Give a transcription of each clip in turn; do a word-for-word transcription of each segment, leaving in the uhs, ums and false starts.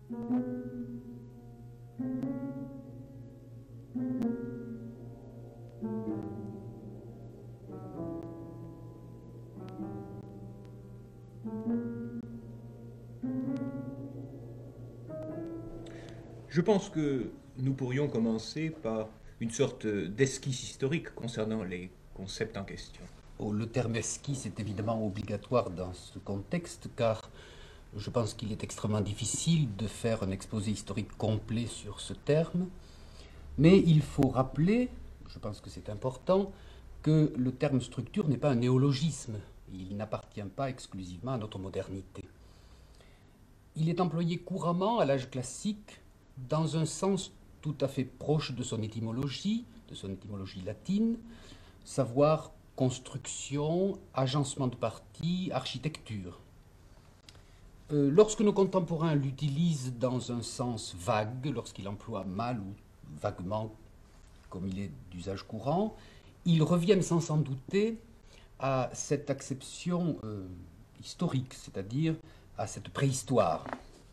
Je pense que nous pourrions commencer par une sorte d'esquisse historique concernant les concepts en question. Oh, le terme esquisse est évidemment obligatoire dans ce contexte car je pense qu'il est extrêmement difficile de faire un exposé historique complet sur ce terme. Mais il faut rappeler, je pense que c'est important, que le terme structure n'est pas un néologisme. Il n'appartient pas exclusivement à notre modernité. Il est employé couramment à l'âge classique dans un sens tout à fait proche de son étymologie, de son étymologie latine, savoir construction, agencement de parties, architecture. Euh, lorsque nos contemporains l'utilisent dans un sens vague, lorsqu'ils emploient mal ou vaguement, comme il est d'usage courant, ils reviennent sans s'en douter à cette acception euh, historique, c'est-à-dire à cette préhistoire.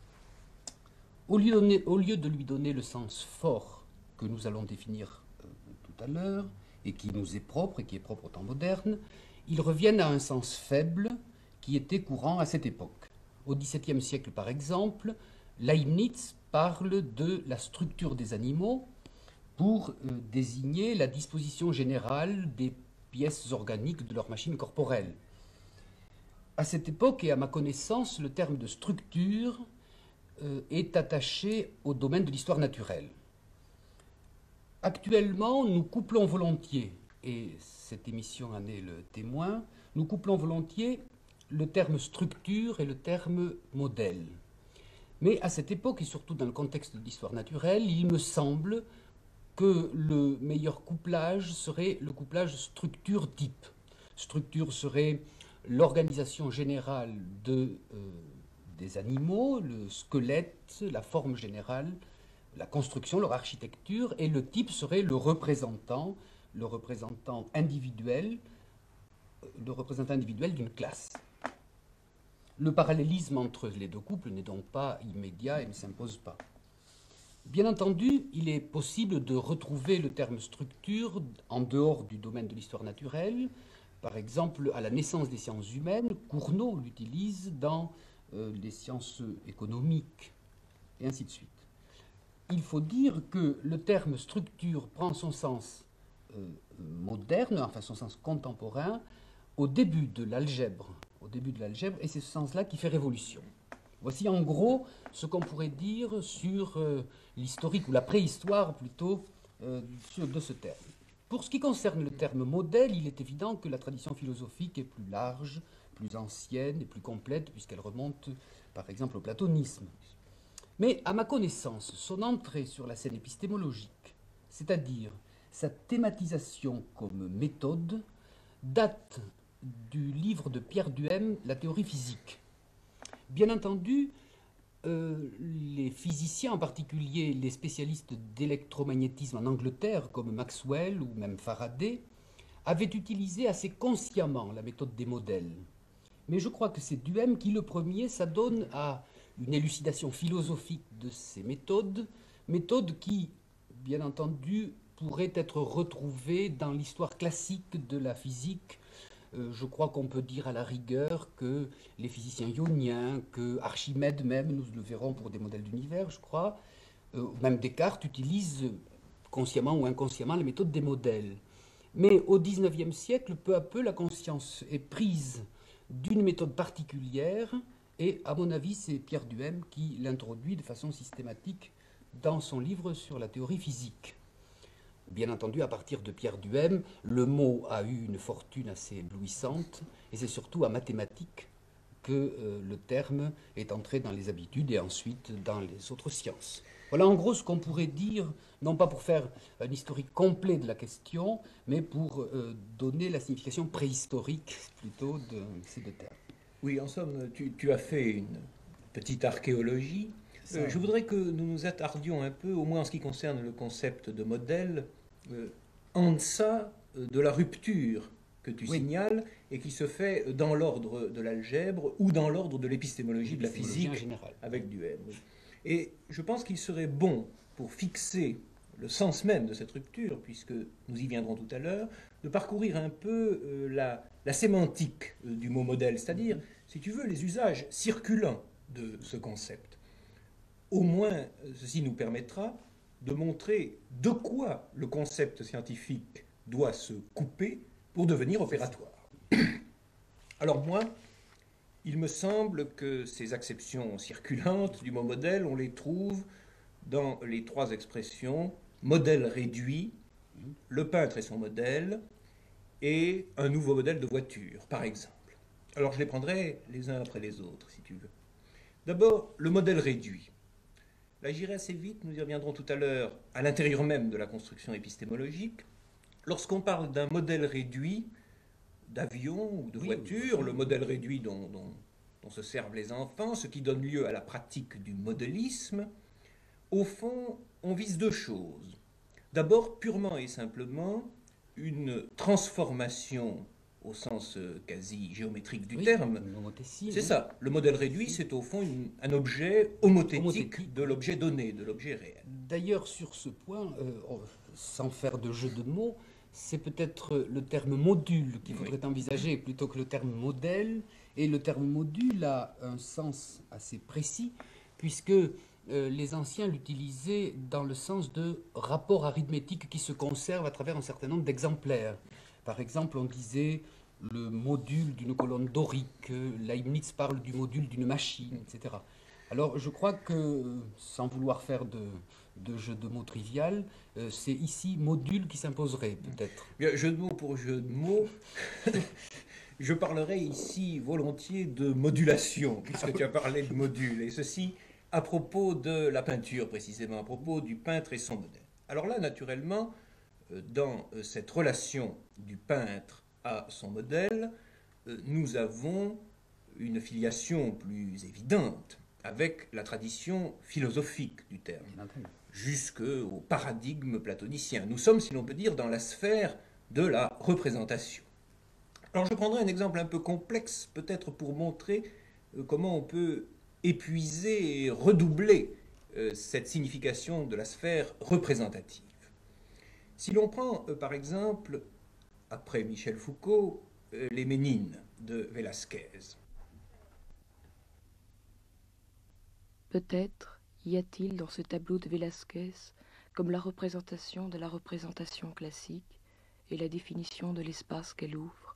Au lieu, donner, au lieu de lui donner le sens fort que nous allons définir euh, tout à l'heure, et qui nous est propre, et qui est propre au temps moderne, ils reviennent à un sens faible qui était courant à cette époque. Au dix-septième siècle, par exemple, Leibniz parle de la structure des animaux pour euh, désigner la disposition générale des pièces organiques de leur machine corporelle. À cette époque, et à ma connaissance, le terme de structure euh, est attaché au domaine de l'histoire naturelle. Actuellement, nous couplons volontiers, et cette émission en est le témoin, nous couplons volontiers le terme structure et le terme modèle. Mais à cette époque, et surtout dans le contexte de l'histoire naturelle, il me semble que le meilleur couplage serait le couplage structure-type. Structure serait l'organisation générale de, euh, des animaux, le squelette, la forme générale, la construction, leur architecture, et le type serait le représentant, le représentant individuel, le représentant individuel d'une classe. Le parallélisme entre les deux couples n'est donc pas immédiat et ne s'impose pas. Bien entendu, il est possible de retrouver le terme structure en dehors du domaine de l'histoire naturelle. Par exemple, à la naissance des sciences humaines, Cournot l'utilise dans euh, les sciences économiques, et ainsi de suite. Il faut dire que le terme structure prend son sens euh, moderne, enfin son sens contemporain, au début de l'algèbre. Au début de l'algèbre, et c'est ce sens-là qui fait révolution. Voici en gros ce qu'on pourrait dire sur euh, l'historique, ou la préhistoire plutôt, euh, sur, de ce terme. Pour ce qui concerne le terme modèle, il est évident que la tradition philosophique est plus large, plus ancienne et plus complète, puisqu'elle remonte par exemple au platonisme. Mais à ma connaissance, son entrée sur la scène épistémologique, c'est-à-dire sa thématisation comme méthode, date du livre de Pierre Duhem, La théorie physique. Bien entendu, euh, les physiciens, en particulier les spécialistes d'électromagnétisme en Angleterre, comme Maxwell ou même Faraday, avaient utilisé assez consciemment la méthode des modèles. Mais je crois que c'est Duhem qui, le premier, s'adonne à une élucidation philosophique de ces méthodes, méthodes qui, bien entendu, pourraient être retrouvées dans l'histoire classique de la physique. Euh, je crois qu'on peut dire à la rigueur que les physiciens ioniens, que Archimède même, nous le verrons pour des modèles d'univers, je crois, euh, même Descartes utilisent consciemment ou inconsciemment les méthodes des modèles. Mais au dix-neuvième siècle, peu à peu, la conscience est prise d'une méthode particulière, et à mon avis, c'est Pierre Duhem qui l'introduit de façon systématique dans son livre sur la théorie physique. Bien entendu, à partir de Pierre Duhem, le mot a eu une fortune assez éblouissante, et c'est surtout à mathématiques que euh, le terme est entré dans les habitudes et ensuite dans les autres sciences. Voilà en gros ce qu'on pourrait dire, non pas pour faire un historique complet de la question, mais pour euh, donner la signification préhistorique plutôt de ces deux termes. Oui, en somme, tu, tu as fait une petite archéologie. Euh, je voudrais que nous nous attardions un peu, au moins en ce qui concerne le concept de modèle, euh, en deçà de la rupture que tu oui. signales et qui se fait dans l'ordre de l'algèbre ou dans l'ordre de l'épistémologie de la physique avec Duhem. Et je pense qu'il serait bon, pour fixer le sens même de cette rupture, puisque nous y viendrons tout à l'heure, de parcourir un peu euh, la, la sémantique euh, du mot modèle, c'est-à-dire, si tu veux, les usages circulants de ce concept. Au moins, ceci nous permettra de montrer de quoi le concept scientifique doit se couper pour devenir opératoire. Alors moi, il me semble que ces acceptions circulantes du mot modèle, on les trouve dans les trois expressions modèle réduit, le peintre et son modèle, et un nouveau modèle de voiture, par exemple. Alors je les prendrai les uns après les autres, si tu veux. D'abord, le modèle réduit. Là, j'irai assez vite, nous y reviendrons tout à l'heure, à l'intérieur même de la construction épistémologique. Lorsqu'on parle d'un modèle réduit, d'avion ou de voiture, oui, le modèle réduit dont, dont, dont se servent les enfants, ce qui donne lieu à la pratique du modélisme, au fond, on vise deux choses. D'abord, purement et simplement, une transformation au sens quasi géométrique du oui, terme. C'est oui. ça. Le modèle réduit, c'est au fond une, un objet homothétique, homothétique de l'objet donné, de l'objet réel. D'ailleurs, sur ce point, euh, sans faire de jeu de mots, c'est peut-être le terme module qu'il faudrait oui. envisager plutôt que le terme modèle. Et le terme module a un sens assez précis, puisque euh, les anciens l'utilisaient dans le sens de rapport arithmétique qui se conserve à travers un certain nombre d'exemplaires. Par exemple, on disait le module d'une colonne dorique, Leibniz parle du module d'une machine, et cetera. Alors, je crois que, sans vouloir faire de, de jeu de mots trivial, euh, c'est ici module qui s'imposerait, peut-être. Bien, jeu de mots pour jeu de mots, je parlerai ici volontiers de modulation, puisque tu as parlé de module, et ceci à propos de la peinture, précisément, à propos du peintre et son modèle. Alors là, naturellement, dans cette relation du peintre à son modèle, nous avons une filiation plus évidente avec la tradition philosophique du terme, jusqu'au paradigme platonicien. Nous sommes, si l'on peut dire, dans la sphère de la représentation. Alors je prendrai un exemple un peu complexe, peut-être pour montrer comment on peut épuiser et redoubler cette signification de la sphère représentative. Si l'on prend, euh, par exemple, après Michel Foucault, euh, les Ménines de Velázquez. Peut-être y a-t-il dans ce tableau de Velázquez comme la représentation de la représentation classique et la définition de l'espace qu'elle ouvre.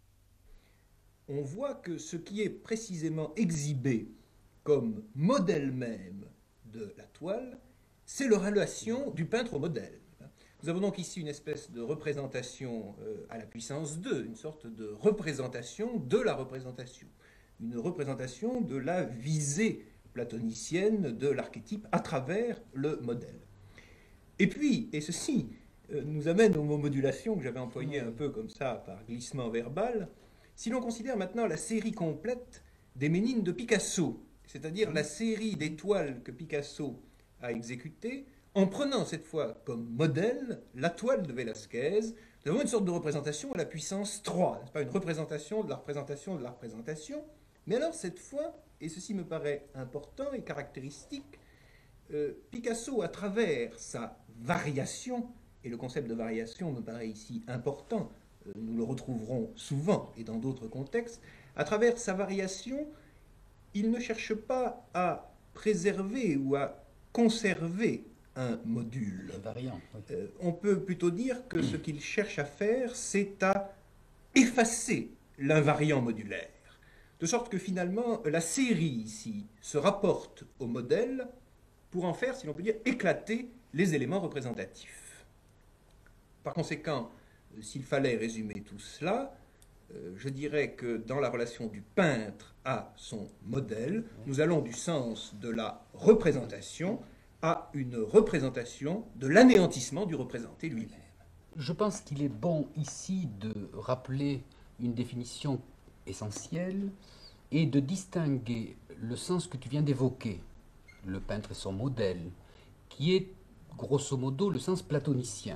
On voit que ce qui est précisément exhibé comme modèle même de la toile, c'est la relation du peintre au modèle. Nous avons donc ici une espèce de représentation euh, à la puissance deux, une sorte de représentation de la représentation, une représentation de la visée platonicienne de l'archétype à travers le modèle. Et puis, et ceci euh, nous amène au mot modulation que j'avais employé un peu comme ça par glissement verbal, si l'on considère maintenant la série complète des Ménines de Picasso, c'est-à-dire la série d'étoiles que Picasso a exécutées, en prenant cette fois comme modèle la toile de Velázquez, nous avons une sorte de représentation à la puissance trois, n'est-ce pas, une représentation de la représentation de la représentation. Mais alors cette fois, et ceci me paraît important et caractéristique, euh, Picasso, à travers sa variation, et le concept de variation me paraît ici important, euh, nous le retrouverons souvent et dans d'autres contextes, à travers sa variation, il ne cherche pas à préserver ou à conserver un module. Variant, oui. euh, on peut plutôt dire que ce qu'il cherche à faire, c'est à effacer l'invariant modulaire. De sorte que finalement, la série ici se rapporte au modèle pour en faire, si l'on peut dire, éclater les éléments représentatifs. Par conséquent, s'il fallait résumer tout cela, euh, je dirais que dans la relation du peintre à son modèle, nous allons du sens de la représentation à une représentation de l'anéantissement du représenté lui-même. Je pense qu'il est bon ici de rappeler une définition essentielle et de distinguer le sens que tu viens d'évoquer, le peintre et son modèle, qui est grosso modo le sens platonicien.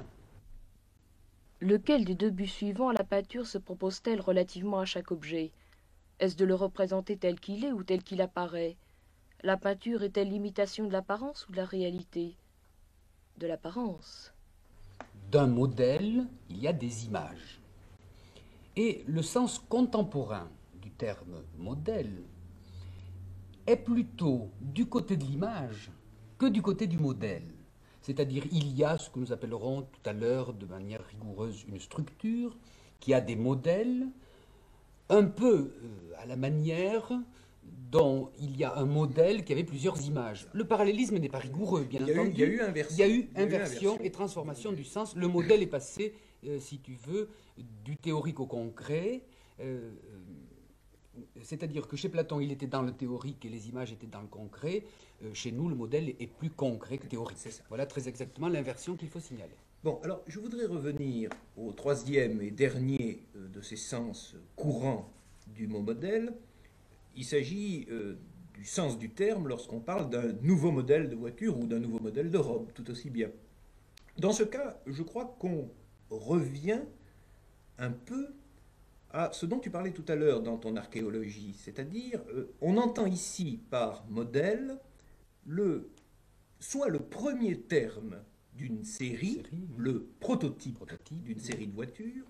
Lequel des deux buts suivants la peinture se propose-t-elle relativement à chaque objet? Est-ce de le représenter tel qu'il est ou tel qu'il apparaît? La peinture est-elle l'imitation de l'apparence ou de la réalité? De l'apparence. D'un modèle, il y a des images. Et le sens contemporain du terme modèle est plutôt du côté de l'image que du côté du modèle. C'est-à-dire, il y a ce que nous appellerons tout à l'heure de manière rigoureuse une structure qui a des modèles, un peu euh, à la manière dont il y a un modèle qui avait plusieurs images. Le parallélisme n'est pas rigoureux, bien il y a entendu. Eu, il y a eu inversion, il y a eu il y a eu inversion inversion et transformation du sens. Le modèle est passé, euh, si tu veux, du théorique au concret. Euh, C'est-à-dire que chez Platon, il était dans le théorique et les images étaient dans le concret. Euh, chez nous, le modèle est plus concret que théorique. Voilà très exactement l'inversion qu'il faut signaler. Bon, alors je voudrais revenir au troisième et dernier euh, de ces sens courants du mot modèle. Il s'agit euh, du sens du terme lorsqu'on parle d'un nouveau modèle de voiture ou d'un nouveau modèle de robe, tout aussi bien. Dans ce cas, je crois qu'on revient un peu à ce dont tu parlais tout à l'heure dans ton archéologie, c'est-à-dire, euh, on entend ici par modèle le, soit le premier terme d'une série, série oui. le prototype, Prototype, d'une oui. série de voitures,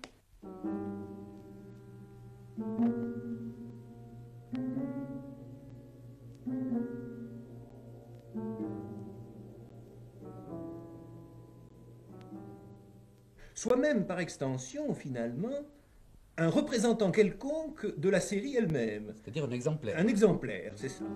soit même par extension, finalement, un représentant quelconque de la série elle-même. C'est-à-dire un exemplaire. Un exemplaire, c'est ça.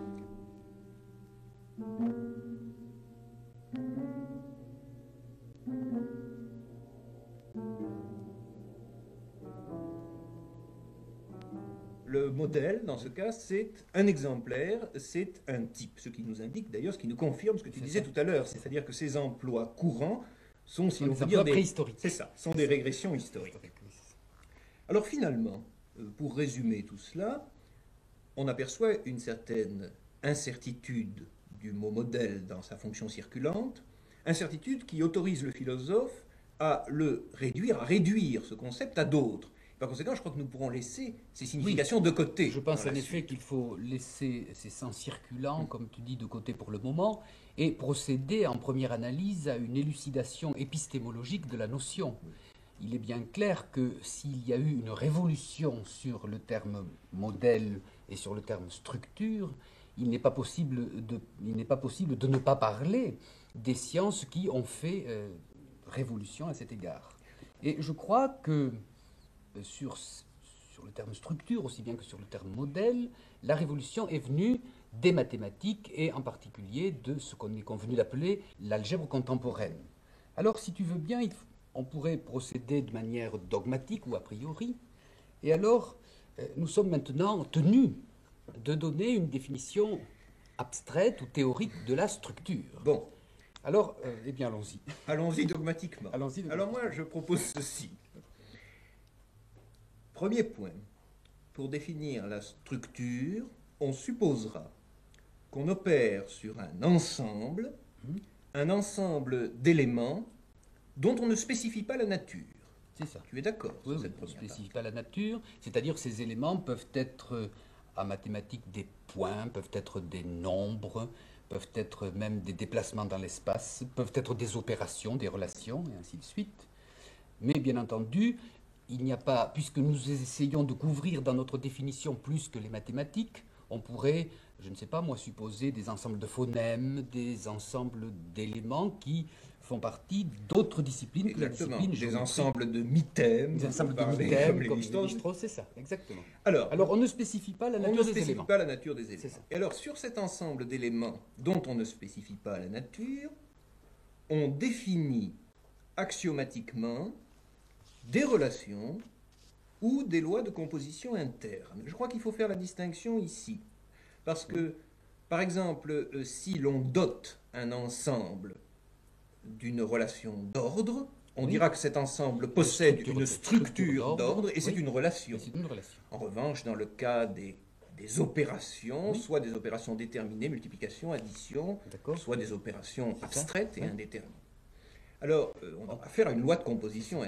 Le modèle, dans ce cas, c'est un exemplaire, c'est un type. Ce qui nous indique d'ailleurs, ce qui nous confirme ce que tu disais ça. tout à l'heure, c'est-à-dire que ces emplois courants sont, si Sont l'on des peut dire, emplois des... préhistoriques. C'est ça, sont des régressions historiques. Alors finalement, pour résumer tout cela, on aperçoit une certaine incertitude du mot modèle dans sa fonction circulante, incertitude qui autorise le philosophe à le réduire, à réduire ce concept à d'autres. Par conséquent, je crois que nous pourrons laisser ces significations oui, de côté. Je pense en effet suite. qu'il faut laisser ces sens circulants, comme tu dis, de côté pour le moment, et procéder en première analyse à une élucidation épistémologique de la notion. Il est bien clair que s'il y a eu une révolution sur le terme modèle et sur le terme structure, il n'est pas possible de, il n'est pas possible de ne pas parler des sciences qui ont fait euh, révolution à cet égard. Et je crois que euh, sur, sur le terme structure, aussi bien que sur le terme modèle, la révolution est venue des mathématiques et en particulier de ce qu'on est convenu d'appeler l'algèbre contemporaine. Alors, si tu veux bien, il faut on pourrait procéder de manière dogmatique ou a priori, et alors euh, nous sommes maintenant tenus de donner une définition abstraite ou théorique de la structure. Bon. Alors, euh, eh bien, allons-y. Allons-y dogmatiquement. Allons-y dogmatiquement. Alors moi, je propose ceci. Premier point. Pour définir la structure, on supposera qu'on opère sur un ensemble, mmh. un ensemble d'éléments dont on ne spécifie pas la nature. C'est ça. Tu es d'accord oui, sur oui, cette on ne première spécifie part. pas la nature, c'est-à-dire que ces éléments peuvent être en mathématiques des points, peuvent être des nombres, peuvent être même des déplacements dans l'espace, peuvent être des opérations, des relations, et ainsi de suite. Mais bien entendu, il n'y a pas, puisque nous essayons de couvrir dans notre définition plus que les mathématiques, on pourrait, je ne sais pas moi, supposer des ensembles de phonèmes, des ensembles d'éléments qui font partie d'autres disciplines Exactement. que la discipline des ensembles de mythèmes, des ensembles de comme mythèmes, les comme Lévi-Strauss. Lévi-Strauss, c'est ça, exactement. Alors, Alors, on ne spécifie pas la on nature ne des spécifie éléments. pas la nature des éléments. C'est ça. Et alors, sur cet ensemble d'éléments dont on ne spécifie pas la nature, on définit axiomatiquement des relations ou des lois de composition interne. Je crois qu'il faut faire la distinction ici. Parce que, par exemple, si l'on dote un ensemble d'une relation d'ordre, on oui. dira que cet ensemble possède une structure, une structure d'ordre, et oui. c'est une relation. une relation. En revanche, dans le cas des, des opérations, oui. soit des opérations déterminées, multiplication, addition, soit des opérations abstraites et oui. indéterminées. Alors, euh, on va faire une loi de composition interne.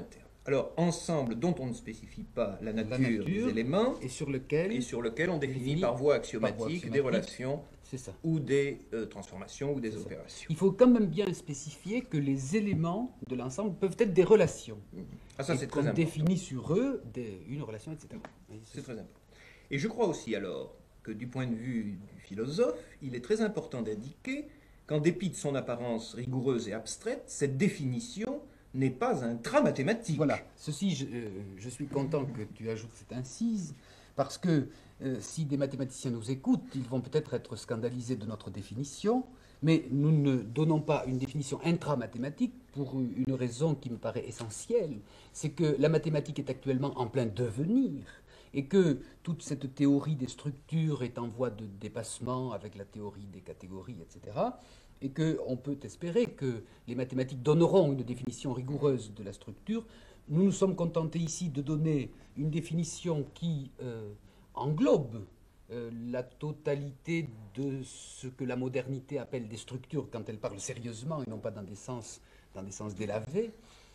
Alors, ensemble dont on ne spécifie pas la nature, La nature des éléments et sur lequel, et sur lequel on définit définit par voie axiomatique, par voie axiomatique des relations c'est ça. ou des euh, transformations ou des C'est ça. opérations. Il faut quand même bien spécifier que les éléments de l'ensemble peuvent être des relations. Ah, ça, et c'est qu'on très important. définit sur eux des, une relation, et cetera. Oui, C'est très important. Et je crois aussi alors que du point de vue du philosophe, il est très important d'indiquer qu'en dépit de son apparence rigoureuse et abstraite, cette définition n'est pas un trait mathématique. Voilà, ceci, je, euh, je suis content que tu ajoutes cette incise, parce que euh, si des mathématiciens nous écoutent, ils vont peut-être être scandalisés de notre définition, mais nous ne donnons pas une définition intramathématique pour une raison qui me paraît essentielle, c'est que la mathématique est actuellement en plein devenir, et que toute cette théorie des structures est en voie de dépassement avec la théorie des catégories, et cetera, et qu'on peut espérer que les mathématiques donneront une définition rigoureuse de la structure. Nous nous sommes contentés ici de donner une définition qui euh, englobe euh, la totalité de ce que la modernité appelle des structures quand elle parle sérieusement et non pas dans des sens, dans des sens délavés.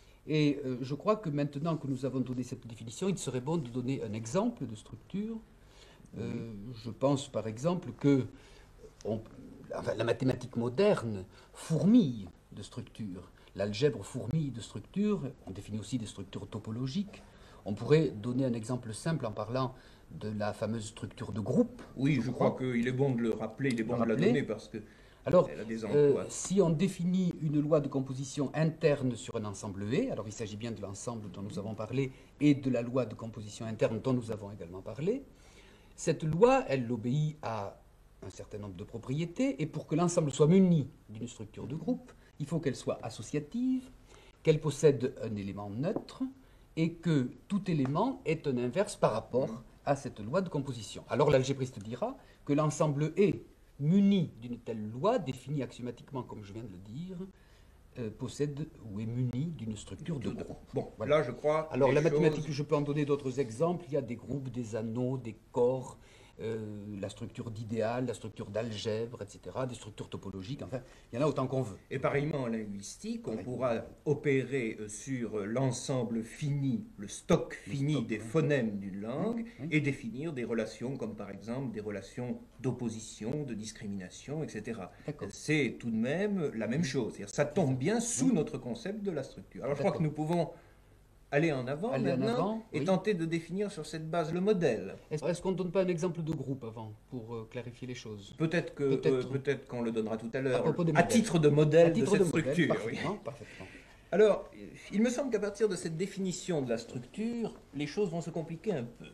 Et euh, je crois que maintenant que nous avons donné cette définition, il serait bon de donner un exemple de structure. Euh, je pense par exemple que on, enfin, la mathématique moderne fourmille de structures. L'algèbre fourmille de structures. On définit aussi des structures topologiques. On pourrait donner un exemple simple en parlant de la fameuse structure de groupe. Oui, je, je crois, crois qu'il est bon de le rappeler, il est bon de la donner parce que alors, elle a des emplois. Euh, si on définit une loi de composition interne sur un ensemble E, alors il s'agit bien de l'ensemble dont nous avons parlé et de la loi de composition interne dont nous avons également parlé, cette loi, elle obéit à un certain nombre de propriétés, et pour que l'ensemble soit muni d'une structure de groupe, il faut qu'elle soit associative, qu'elle possède un élément neutre, et que tout élément est un inverse par rapport à cette loi de composition. Alors l'algébriste dira que l'ensemble E, muni d'une telle loi, définie axiomatiquement comme je viens de le dire, euh, possède ou est muni d'une structure de groupe. Bon, voilà. Là je crois... Alors la choses... mathématique, je peux en donner d'autres exemples, il y a des groupes, des anneaux, des corps, Euh, la structure d'idéal, la structure d'algèbre, et cetera, des structures topologiques, enfin, il y en a autant qu'on veut. Et pareillement en linguistique, on Pareil. pourra opérer sur l'ensemble fini, le stock le fini stock, des oui. phonèmes d'une langue, oui, oui. et définir des relations comme par exemple des relations d'opposition, de discrimination, et cetera. C'est tout de même la même chose, c'est-à-dire ça tombe bien sous notre concept de la structure. Alors je crois que nous pouvons aller en avant aller maintenant en avant, et oui. tenter de définir sur cette base le modèle. Est-ce, est-ce qu'on ne donne pas un exemple de groupe avant, pour euh, clarifier les choses? Peut-être, que, peut-être. Euh, peut-être qu'on le donnera tout à l'heure, à, à titre de modèle titre de cette de modèle, structure. Parfaitement, oui. parfaitement. Alors, il me semble qu'à partir de cette définition de la structure, les choses vont se compliquer un peu.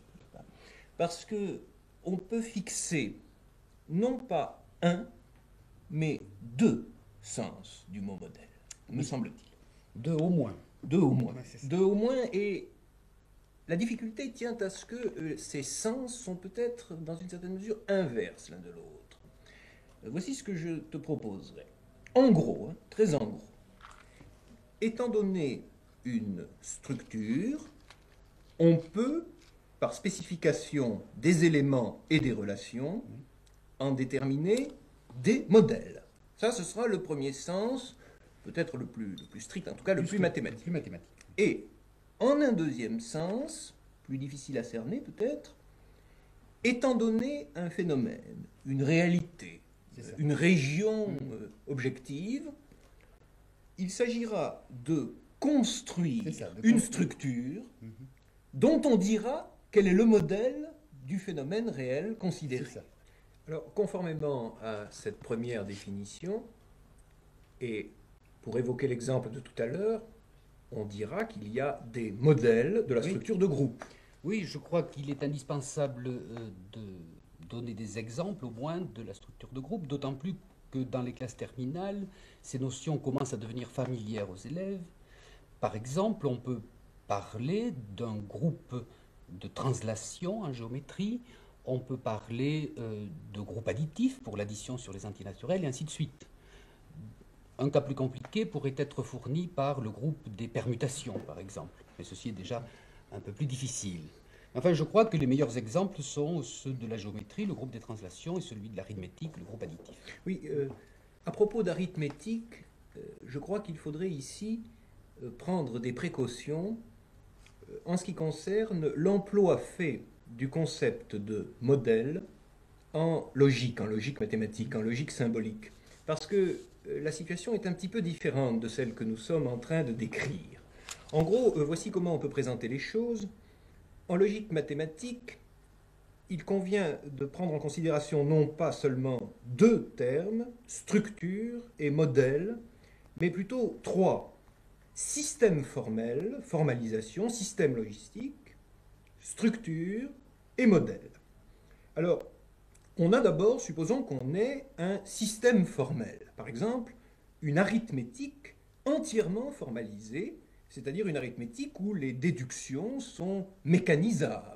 Parce que on peut fixer non pas un, mais deux sens du mot modèle, me semble-t-il. Deux au moins. Deux au moins. Deux au moins, et la difficulté tient à ce que euh, ces sens sont peut-être, dans une certaine mesure, inverses l'un de l'autre. Euh, voici ce que je te proposerai. En gros, hein, très en gros, étant donné une structure, on peut, par spécification des éléments et des relations, en déterminer des modèles. Ça, ce sera le premier sens, peut-être le plus, le plus strict, en tout cas le plus, plus mathématique. plus mathématique. Et en un deuxième sens, plus difficile à cerner peut-être, étant donné un phénomène, une réalité, une région mmh. euh, objective, il s'agira de construire ça, de une construire. structure mmh. dont on dira quel est le modèle du phénomène réel considéré. Alors, conformément à cette première définition, et pour évoquer l'exemple de tout à l'heure, on dira qu'il y a des modèles de la structure oui. de groupe. Oui, je crois qu'il est indispensable euh, de donner des exemples au moins de la structure de groupe, d'autant plus que dans les classes terminales, ces notions commencent à devenir familières aux élèves. Par exemple, on peut parler d'un groupe de translation en géométrie, on peut parler euh, de groupe additif pour l'addition sur les antinaturels, et ainsi de suite. Un cas plus compliqué pourrait être fourni par le groupe des permutations, par exemple. Mais ceci est déjà un peu plus difficile. Enfin, je crois que les meilleurs exemples sont ceux de la géométrie, le groupe des translations, et celui de l'arithmétique, le groupe additif. Oui, euh, à propos d'arithmétique, euh, je crois qu'il faudrait ici euh, prendre des précautions en ce qui concerne l'emploi fait du concept de modèle en logique, en logique mathématique, en logique symbolique. Parce que la situation est un petit peu différente de celle que nous sommes en train de décrire. En gros, voici comment on peut présenter les choses. En logique mathématique, il convient de prendre en considération non pas seulement deux termes, structure et modèle, mais plutôt trois. Système formel, formalisation, système logistique, structure et modèle. Alors, on a d'abord, supposons qu'on ait un système formel. Par exemple, une arithmétique entièrement formalisée, c'est-à-dire une arithmétique où les déductions sont mécanisables.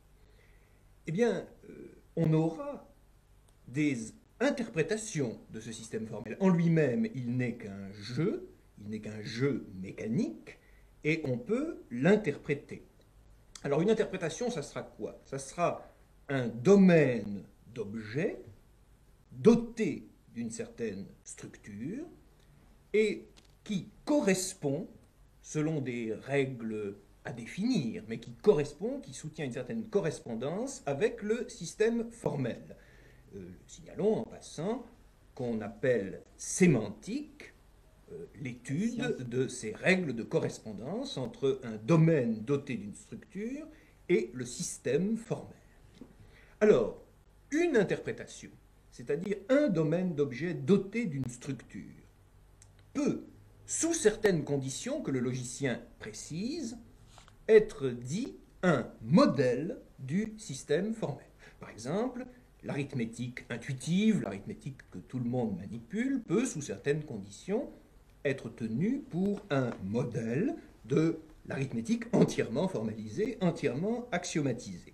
Eh bien, euh, on aura des interprétations de ce système formel. En lui-même, il n'est qu'un jeu, il n'est qu'un jeu mécanique, et on peut l'interpréter. Alors, une interprétation, ça sera quoi? Ça sera un domaine d'objets doté d'une certaine structure et qui correspond, selon des règles à définir, mais qui correspond, qui soutient une certaine correspondance avec le système formel. Euh, signalons en passant qu'on appelle sémantique euh, l'étude de ces règles de correspondance entre un domaine doté d'une structure et le système formel. Alors, une interprétation, c'est-à-dire un domaine d'objets doté d'une structure, peut, sous certaines conditions que le logicien précise, être dit un modèle du système formel. Par exemple, l'arithmétique intuitive, l'arithmétique que tout le monde manipule, peut, sous certaines conditions, être tenue pour un modèle de l'arithmétique entièrement formalisée, entièrement axiomatisée.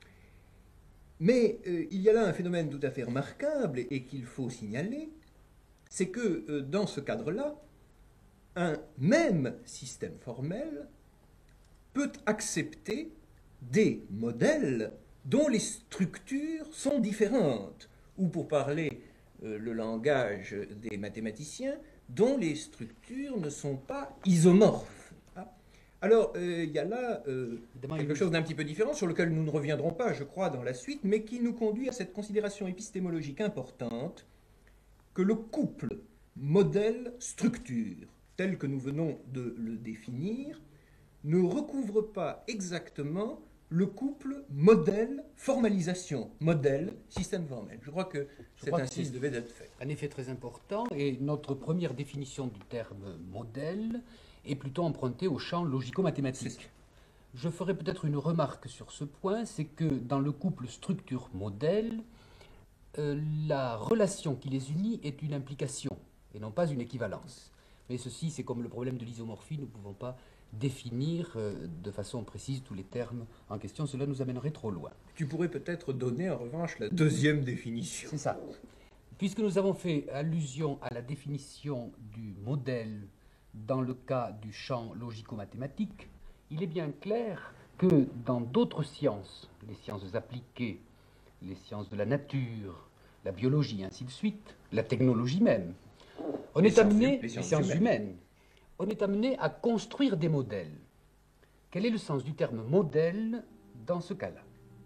Mais euh, il y a là un phénomène tout à fait remarquable et, et qu'il faut signaler, c'est que euh, dans ce cadre-là, un même système formel peut accepter des modèles dont les structures sont différentes, ou pour parler euh, le langage des mathématiciens, dont les structures ne sont pas isomorphes. Ah. Alors, euh, il y a là euh, quelque chose d'un petit peu différent, sur lequel nous ne reviendrons pas, je crois, dans la suite, mais qui nous conduit à cette considération épistémologique importante que le couple modèle-structure, tel que nous venons de le définir, ne recouvre pas exactement le couple modèle-formalisation, modèle-système formel. Je crois que cet insiste devait être fait. Un effet très important, et notre première définition du terme modèle est plutôt empruntée au champ logico-mathématique. Je ferai peut-être une remarque sur ce point, c'est que dans le couple structure-modèle, euh, la relation qui les unit est une implication, et non pas une équivalence. Mais ceci, c'est comme le problème de l'isomorphie, nous ne pouvons pas définir euh, de façon précise tous les termes en question, cela nous amènerait trop loin. Tu pourrais peut-être donner en revanche la deuxième définition. C'est ça. Puisque nous avons fait allusion à la définition du modèle dans le cas du champ logico-mathématique, il est bien clair que dans d'autres sciences, les sciences appliquées, les sciences de la nature, la biologie, ainsi de suite, la technologie même, on est amené, les sciences, les sciences humaines. humaines, on est amené à construire des modèles. Quel est le sens du terme modèle dans ce cas-là?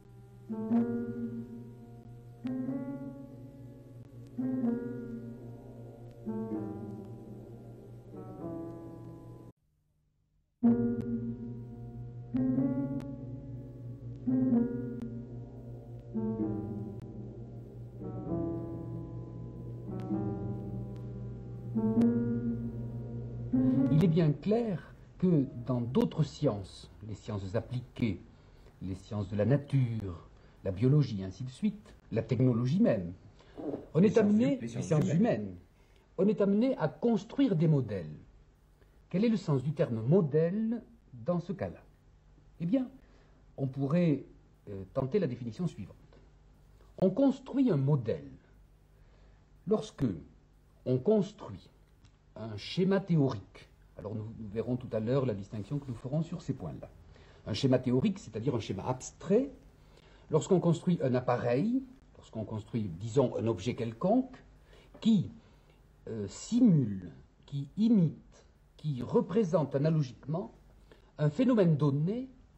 Il est bien clair que dans d'autres sciences, les sciences appliquées, les sciences de la nature, la biologie, ainsi de suite, la technologie même, on est amené, les sciences, les sciences humaines. humaines, on est amené à construire des modèles. Quel est le sens du terme modèle dans ce cas-là? Eh bien, on pourrait euh, tenter la définition suivante. On construit un modèle lorsque on construit un schéma théorique. Alors nous, nous verrons tout à l'heure la distinction que nous ferons sur ces points-là. Un schéma théorique, c'est-à-dire un schéma abstrait, lorsqu'on construit un appareil, lorsqu'on construit, disons, un objet quelconque, qui euh, simule, qui imite, qui représente analogiquement un phénomène donné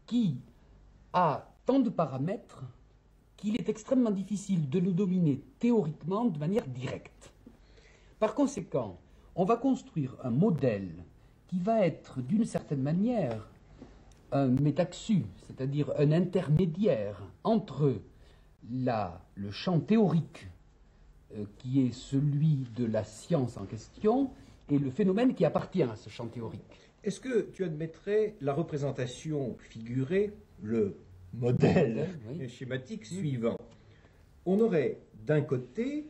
qui a tant de paramètres qu'il est extrêmement difficile de le dominer théoriquement de manière directe. Par conséquent, on va construire un modèle qui va être d'une certaine manière un métaxu, c'est-à-dire un intermédiaire entre la, le champ théorique euh, qui est celui de la science en question et le phénomène qui appartient à ce champ théorique. Est-ce que tu admettrais la représentation figurée, le modèle oui. schématique oui. suivant? On aurait d'un côté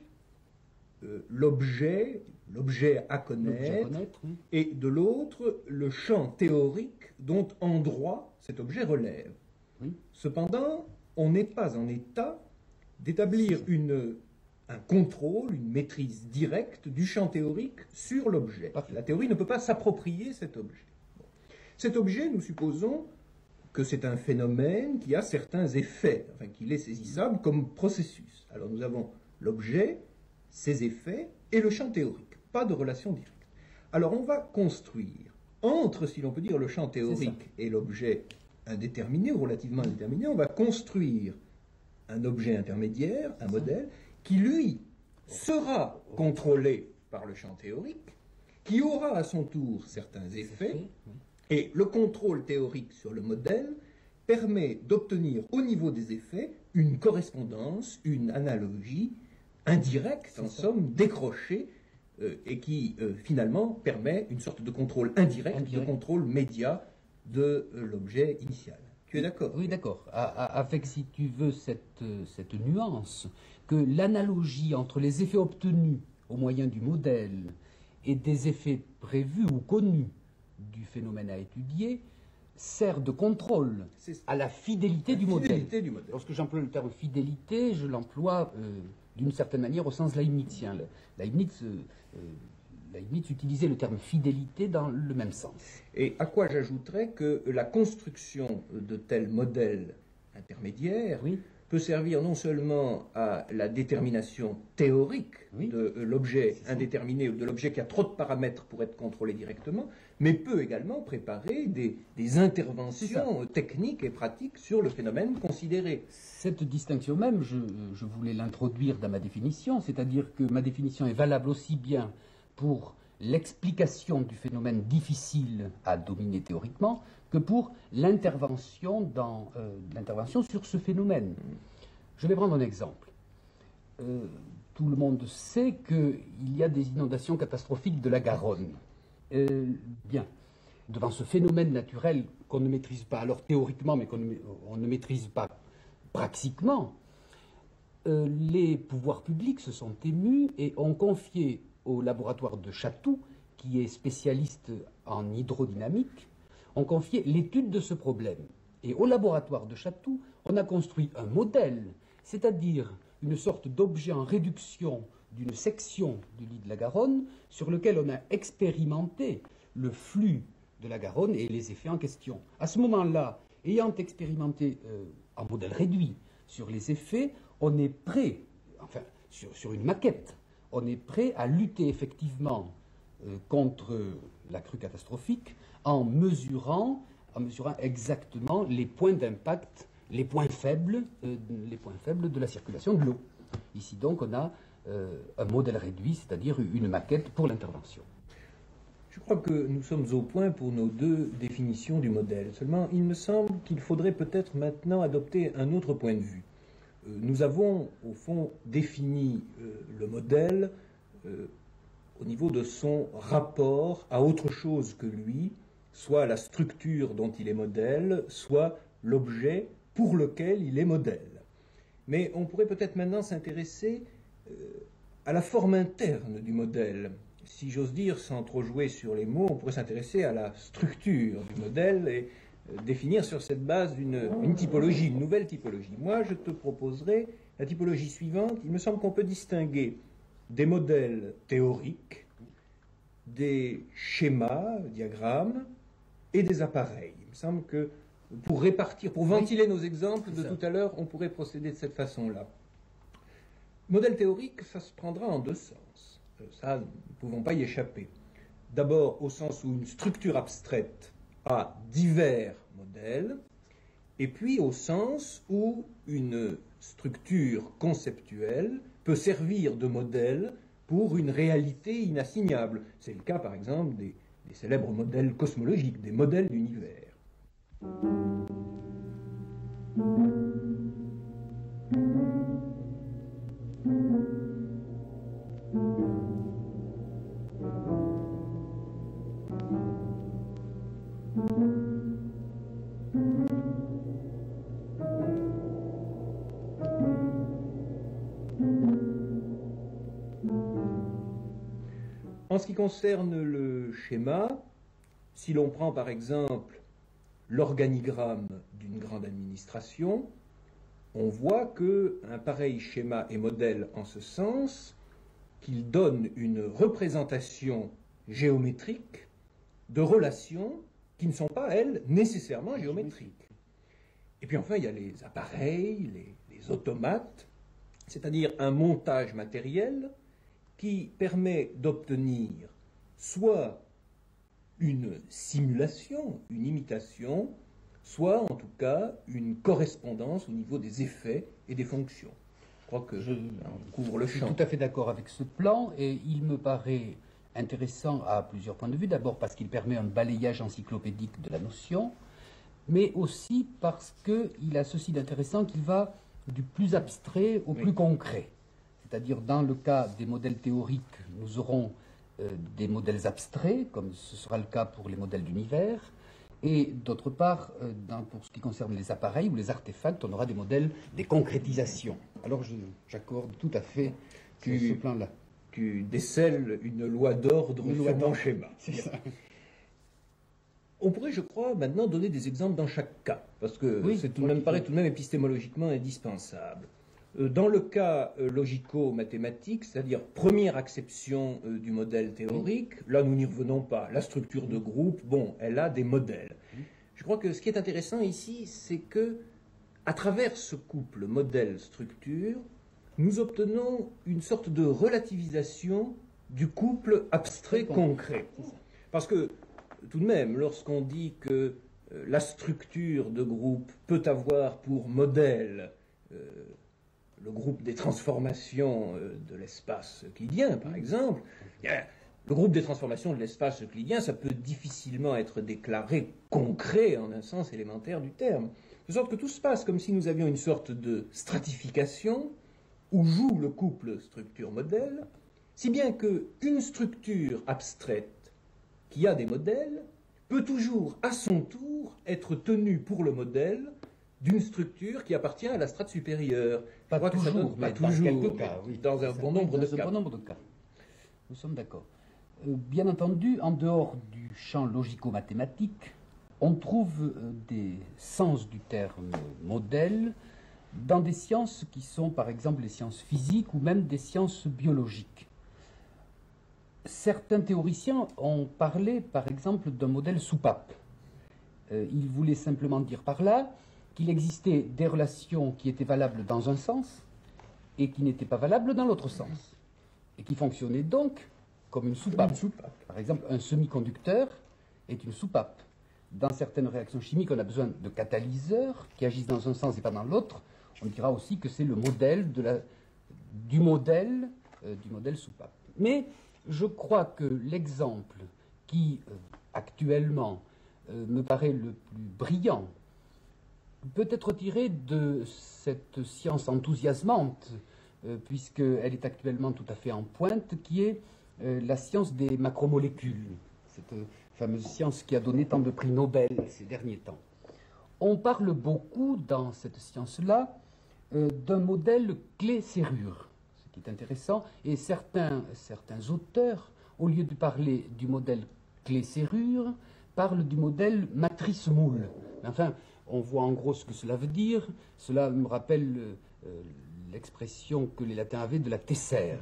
euh, l'objet, l'objet à connaître, à connaître oui. et de l'autre le champ théorique dont en droit cet objet relève. Oui. Cependant, on n'est pas en état d'établir une, un contrôle, une maîtrise directe du champ théorique sur l'objet. La théorie ne peut pas s'approprier cet objet. Bon. Cet objet, nous supposons que c'est un phénomène qui a certains effets, enfin qu'il est saisissable comme processus. Alors nous avons l'objet, ses effets et le champ théorique. Pas de relation directe. Alors on va construire entre, si l'on peut dire, le champ théorique et l'objet indéterminé ou relativement indéterminé, on va construire un objet intermédiaire, un modèle, qui lui sera contrôlé par le champ théorique, qui aura à son tour certains effets, et le contrôle théorique sur le modèle permet d'obtenir au niveau des effets une correspondance, une analogie indirecte, en somme, décrochée, euh, et qui euh, finalement permet une sorte de contrôle indirect, indirect. de contrôle média de euh, l'objet initial. Tu es d'accord? Oui, d'accord. Avec, si tu veux, cette, cette nuance, que l'analogie entre les effets obtenus au moyen du modèle et des effets prévus ou connus du phénomène à étudier sert de contrôle à la fidélité, la du, fidélité modèle. du modèle. Lorsque j'emploie le terme fidélité, je l'emploie euh, d'une certaine manière au sens leibnizien. Leibniz, euh, Leibniz utilisait le terme fidélité dans le même sens. Et à quoi j'ajouterais que la construction de tels modèles intermédiaires oui. peut servir non seulement à la détermination théorique oui. de l'objet indéterminé ou de l'objet qui a trop de paramètres pour être contrôlé directement, mais peut également préparer des, des interventions techniques et pratiques sur le phénomène considéré. Cette distinction même, je, je voulais l'introduire dans ma définition, c'est-à-dire que ma définition est valable aussi bien pour l'explication du phénomène difficile à dominer théoriquement que pour l'intervention dans euh, l'intervention sur ce phénomène. Je vais prendre un exemple. Euh, tout le monde sait qu'il y a des inondations catastrophiques de la Garonne. Euh, bien, devant ce phénomène naturel qu'on ne maîtrise pas, alors théoriquement, mais qu'on ne, on ne maîtrise pas pratiquement, euh, les pouvoirs publics se sont émus et ont confié au laboratoire de Chatou, qui est spécialiste en hydrodynamique, ont confié l'étude de ce problème. Et au laboratoire de Chatou, on a construit un modèle, c'est-à-dire une sorte d'objet en réduction d'une section du lit de la Garonne, sur lequel on a expérimenté le flux de la Garonne et les effets en question. À ce moment-là, ayant expérimenté euh, en modèle réduit sur les effets, on est prêt, enfin, sur, sur une maquette, on est prêt à lutter effectivement euh, contre la crue catastrophique en mesurant, en mesurant exactement les points d'impact, les points faibles, euh, les points faibles de la circulation de l'eau. Ici donc on a euh, un modèle réduit, c'est-à-dire une maquette pour l'intervention. Je crois que nous sommes au point pour nos deux définitions du modèle. Seulement, il me semble qu'il faudrait peut-être maintenant adopter un autre point de vue. Nous avons, au fond, défini euh, le modèle euh, au niveau de son rapport à autre chose que lui, soit la structure dont il est modèle, soit l'objet pour lequel il est modèle. Mais on pourrait peut-être maintenant s'intéresser euh, à la forme interne du modèle. Si j'ose dire, sans trop jouer sur les mots, on pourrait s'intéresser à la structure du modèle et définir sur cette base une, une typologie, une nouvelle typologie. Moi, je te proposerai la typologie suivante. Il me semble qu'on peut distinguer des modèles théoriques, des schémas, diagrammes, et des appareils. Il me semble que pour répartir, pour ventiler nos exemples de tout à l'heure, on pourrait procéder de cette façon-là. Modèle théorique, ça se prendra en deux sens. Ça, nous ne pouvons pas y échapper. D'abord, au sens où une structure abstraite à divers modèles, et puis au sens où une structure conceptuelle peut servir de modèle pour une réalité inassignable. C'est le cas, par exemple, des, des célèbres modèles cosmologiques, des modèles d'univers. En ce qui concerne le schéma, si l'on prend par exemple l'organigramme d'une grande administration, on voit qu'un pareil schéma est modèle en ce sens qu'il donne une représentation géométrique de relations qui ne sont pas, elles, nécessairement géométriques. Et puis enfin, il y a les appareils, les, les automates, c'est-à-dire un montage matériel qui permet d'obtenir soit une simulation, une imitation, soit en tout cas une correspondance au niveau des effets et des fonctions. Je crois que je couvre le champ. Je suis tout à fait d'accord avec ce plan et il me paraît intéressant à plusieurs points de vue. D'abord parce qu'il permet un balayage encyclopédique de la notion, mais aussi parce qu'il a ceci d'intéressant qu'il va du plus abstrait au oui. plus concret. C'est-à-dire, dans le cas des modèles théoriques, nous aurons euh, des modèles abstraits, comme ce sera le cas pour les modèles d'univers, et d'autre part, euh, dans, pour ce qui concerne les appareils ou les artefacts, on aura des modèles, des concrétisations. Alors, j'accorde tout à fait tu, sur ce plan-là. Tu décèles une loi d'ordre sur ton schéma. C'est ça. On pourrait, je crois, maintenant donner des exemples dans chaque cas, parce que oui, c'est tout de même, paraît tout de même épistémologiquement indispensable. Dans le cas logico-mathématique, c'est-à-dire première acception du modèle théorique, là nous n'y revenons pas. La structure de groupe, bon, elle a des modèles. Je crois que ce qui est intéressant ici, c'est que, à travers ce couple modèle-structure, nous obtenons une sorte de relativisation du couple abstrait-concret. Parce que, tout de même, lorsqu'on dit que la structure de groupe peut avoir pour modèle euh, le groupe des transformations de l'espace euclidien, par exemple, le groupe des transformations de l'espace euclidien, ça peut difficilement être déclaré concret en un sens élémentaire du terme. De sorte que tout se passe comme si nous avions une sorte de stratification où joue le couple structure-modèle, si bien qu'une structure abstraite qui a des modèles peut toujours, à son tour, être tenue pour le modèle d'une structure qui appartient à la strate supérieure. Pas toujours, que ça donne, mais pas toujours, dans quelques cas, oui. Dans un bon nombre de dans cas. un bon nombre de cas. Nous sommes d'accord. Euh, bien entendu, en dehors du champ logico-mathématique, on trouve euh, des sens du terme modèle dans des sciences qui sont, par exemple, les sciences physiques ou même des sciences biologiques. Certains théoriciens ont parlé, par exemple, d'un modèle soupape. Euh, ils voulaient simplement dire par là qu'il existait des relations qui étaient valables dans un sens et qui n'étaient pas valables dans l'autre sens, et qui fonctionnaient donc comme une soupape. Une soupape. Par exemple, un semi-conducteur est une soupape. Dans certaines réactions chimiques, on a besoin de catalyseurs qui agissent dans un sens et pas dans l'autre. On dira aussi que c'est le modèle de la, du modèle euh, du modèle soupape. Mais je crois que l'exemple qui, euh, actuellement, euh, me paraît le plus brillant peut être tiré de cette science enthousiasmante, euh, puisqu'elle est actuellement tout à fait en pointe, qui est euh, la science des macromolécules, cette euh, fameuse science qui a donné tant de prix Nobel ces derniers temps. On parle beaucoup dans cette science-là euh, d'un modèle clé-serrure, ce qui est intéressant, et certains, certains auteurs, au lieu de parler du modèle clé-serrure, parlent du modèle matrice-moule. Enfin, on voit en gros ce que cela veut dire. Cela me rappelle euh, l'expression que les latins avaient de la tessère.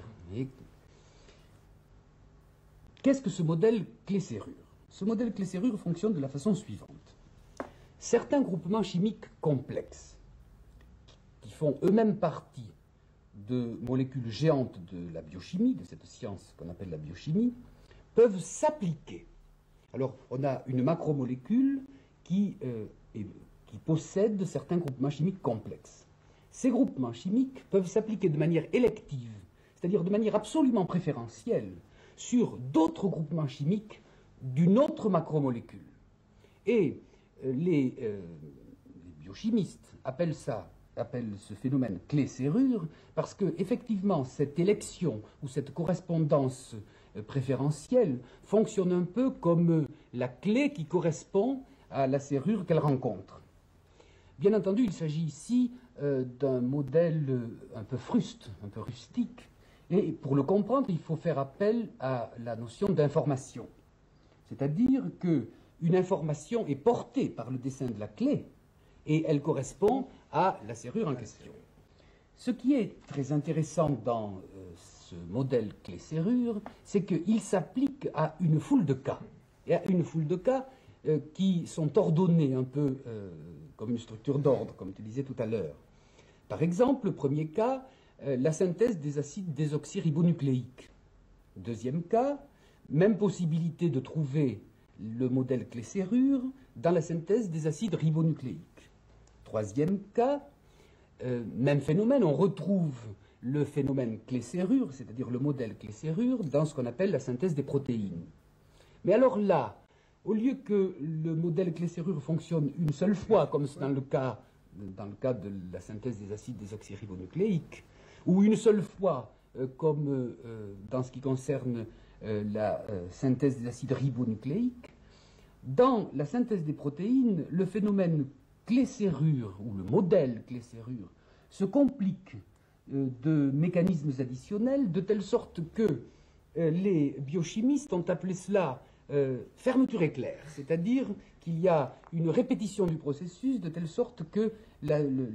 Qu'est-ce que ce modèle clé-serrure? Ce modèle clé-serrure fonctionne de la façon suivante. Certains groupements chimiques complexes, qui font eux-mêmes partie de molécules géantes de la biochimie, de cette science qu'on appelle la biochimie, peuvent s'appliquer. Alors, on a une macromolécule qui euh, est qui possèdent certains groupements chimiques complexes. Ces groupements chimiques peuvent s'appliquer de manière élective, c'est-à-dire de manière absolument préférentielle, sur d'autres groupements chimiques d'une autre macromolécule. Et euh, les, euh, les biochimistes appellent ça, appellent ce phénomène clé-serrure, parce que effectivement cette élection ou cette correspondance euh, préférentielle fonctionne un peu comme euh, la clé qui correspond à la serrure qu'elle rencontre. Bien entendu, il s'agit ici euh, d'un modèle euh, un peu fruste, un peu rustique, et pour le comprendre, il faut faire appel à la notion d'information. C'est-à-dire qu'une information est portée par le dessin de la clé et elle correspond à la serrure en question. Ce qui est très intéressant dans euh, ce modèle clé-serrure, c'est qu'il s'applique à une foule de cas. Et à une foule de cas euh, qui sont ordonnés un peu euh, comme une structure d'ordre, comme tu disais tout à l'heure. Par exemple, le premier cas, euh, la synthèse des acides désoxyribonucléiques. Deuxième cas, même possibilité de trouver le modèle clé-serrure dans la synthèse des acides ribonucléiques. Troisième cas, euh, même phénomène, on retrouve le phénomène clé-serrure, c'est-à-dire le modèle clé-serrure, dans ce qu'on appelle la synthèse des protéines. Mais alors là, au lieu que le modèle clé-serrure fonctionne une seule fois, comme c'est dans le cas, dans le cas de la synthèse des acides désoxyribonucléiques, ou une seule fois, euh, comme euh, dans ce qui concerne euh, la euh, synthèse des acides ribonucléiques, dans la synthèse des protéines, le phénomène clé-serrure, ou le modèle clé-serrure, se complique euh, de mécanismes additionnels, de telle sorte que euh, les biochimistes ont appelé cela euh, fermeture éclair, c'est-à-dire qu'il y a une répétition du processus de telle sorte que la, le,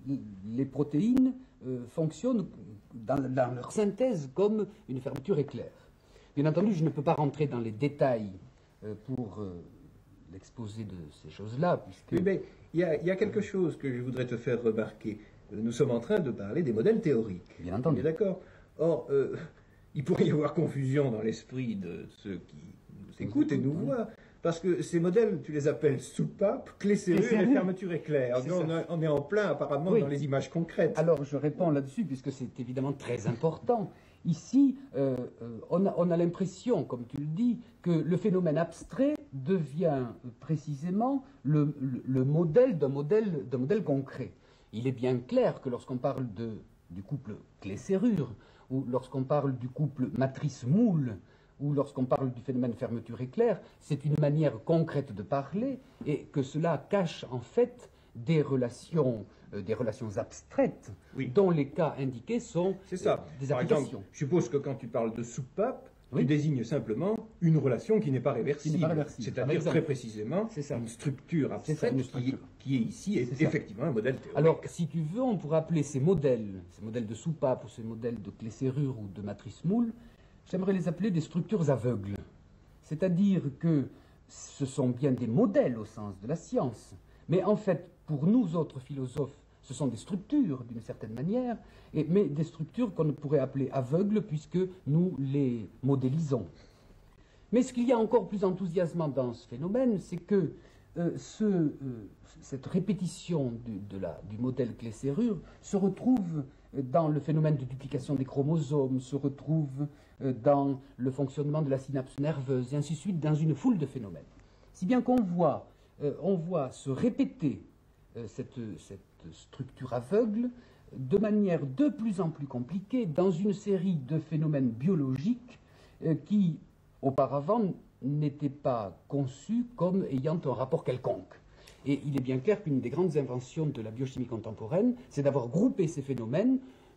les protéines euh, fonctionnent dans, dans leur synthèse comme une fermeture éclair. Bien entendu, je ne peux pas rentrer dans les détails euh, pour euh, l'exposé de ces choses-là, puisque... Oui, mais il y, a, il y a quelque chose que je voudrais te faire remarquer. Nous sommes en train de parler des modèles théoriques. Bien entendu. D'accord. Or, euh, il pourrait y avoir confusion dans l'esprit de ceux qui nous écoutent et nous voient, parce que ces modèles, tu les appelles soupape, clé-serrure et fermeture éclair. On, on est en plein, apparemment, oui, dans les images concrètes. Alors, je réponds là-dessus, puisque c'est évidemment très important. Ici, euh, on a, on a l'impression, comme tu le dis, que le phénomène abstrait devient précisément le, le, le modèle d'un modèle, d'un modèle concret. Il est bien clair que lorsqu'on parle de, du couple clé-serrure, ou lorsqu'on parle du couple matrice-moule, ou lorsqu'on parle du phénomène fermeture-éclair, c'est une manière concrète de parler, et que cela cache en fait des relations, euh, des relations abstraites, oui, dont les cas indiqués sont c'est ça. Euh, des Par applications. Exemple, je suppose que quand tu parles de soupape, oui, tu désignes simplement une relation qui n'est pas réversible, réversible. C'est-à-dire très précisément une structure abstraite ça, une structure. Qui, qui est ici est, est effectivement un modèle théorique. Alors, si tu veux, on pourrait appeler ces modèles, ces modèles de soupape ou ces modèles de clé-serrure ou de matrice-moule, j'aimerais les appeler des structures aveugles. C'est-à-dire que ce sont bien des modèles au sens de la science, mais en fait, pour nous autres philosophes, ce sont des structures, d'une certaine manière, et, mais des structures qu'on pourrait appeler aveugles, puisque nous les modélisons. Mais ce qu'il y a encore plus enthousiasmant dans ce phénomène, c'est que euh, ce, euh, cette répétition du, de la, du modèle clé-serrure se retrouve dans le phénomène de duplication des chromosomes, se retrouve euh, dans le fonctionnement de la synapse nerveuse, et ainsi de suite, dans une foule de phénomènes. Si bien qu'on voit, euh, on voit se répéter euh, cette, cette structure aveugle de manière de plus en plus compliquée dans une série de phénomènes biologiques euh, qui, auparavant, n'étaient pas conçus comme ayant un rapport quelconque. Et il est bien clair qu'une des grandes inventions de la biochimie contemporaine, c'est d'avoir groupé ces phénomènes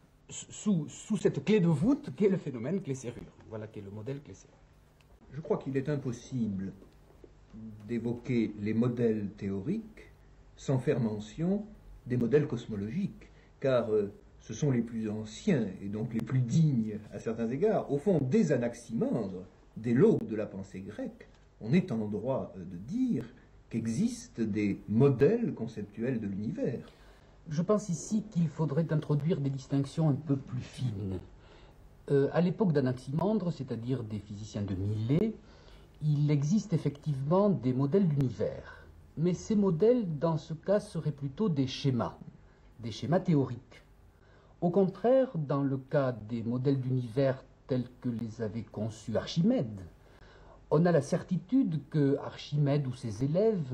sous, sous cette clé de voûte qui est le phénomène clé-serrure. Voilà qui est le modèle clé-serrure. Je crois qu'il est impossible d'évoquer les modèles théoriques sans faire mention des modèles cosmologiques, car euh, ce sont les plus anciens et donc les plus dignes à certains égards. Au fond, dès Anaximandre, dès l'aube de la pensée grecque, on est en droit euh, de dire qu'existent des modèles conceptuels de l'univers. Je pense ici qu'il faudrait introduire des distinctions un peu plus fines. Euh, à l'époque d'Anaximandre, c'est-à-dire des physiciens de Milet, il existe effectivement des modèles d'univers. mais ces modèles, dans ce cas, seraient plutôt des schémas, des schémas théoriques. Au contraire, dans le cas des modèles d'univers tels que les avait conçus Archimède, on a la certitude que Archimède ou ses élèves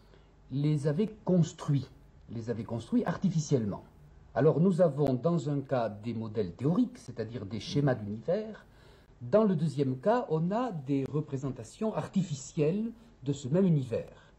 les avaient construits, les avaient construits artificiellement. Alors nous avons dans un cas des modèles théoriques, c'est-à-dire des schémas d'univers. Dans le deuxième cas, on a des représentations artificielles de ce même univers.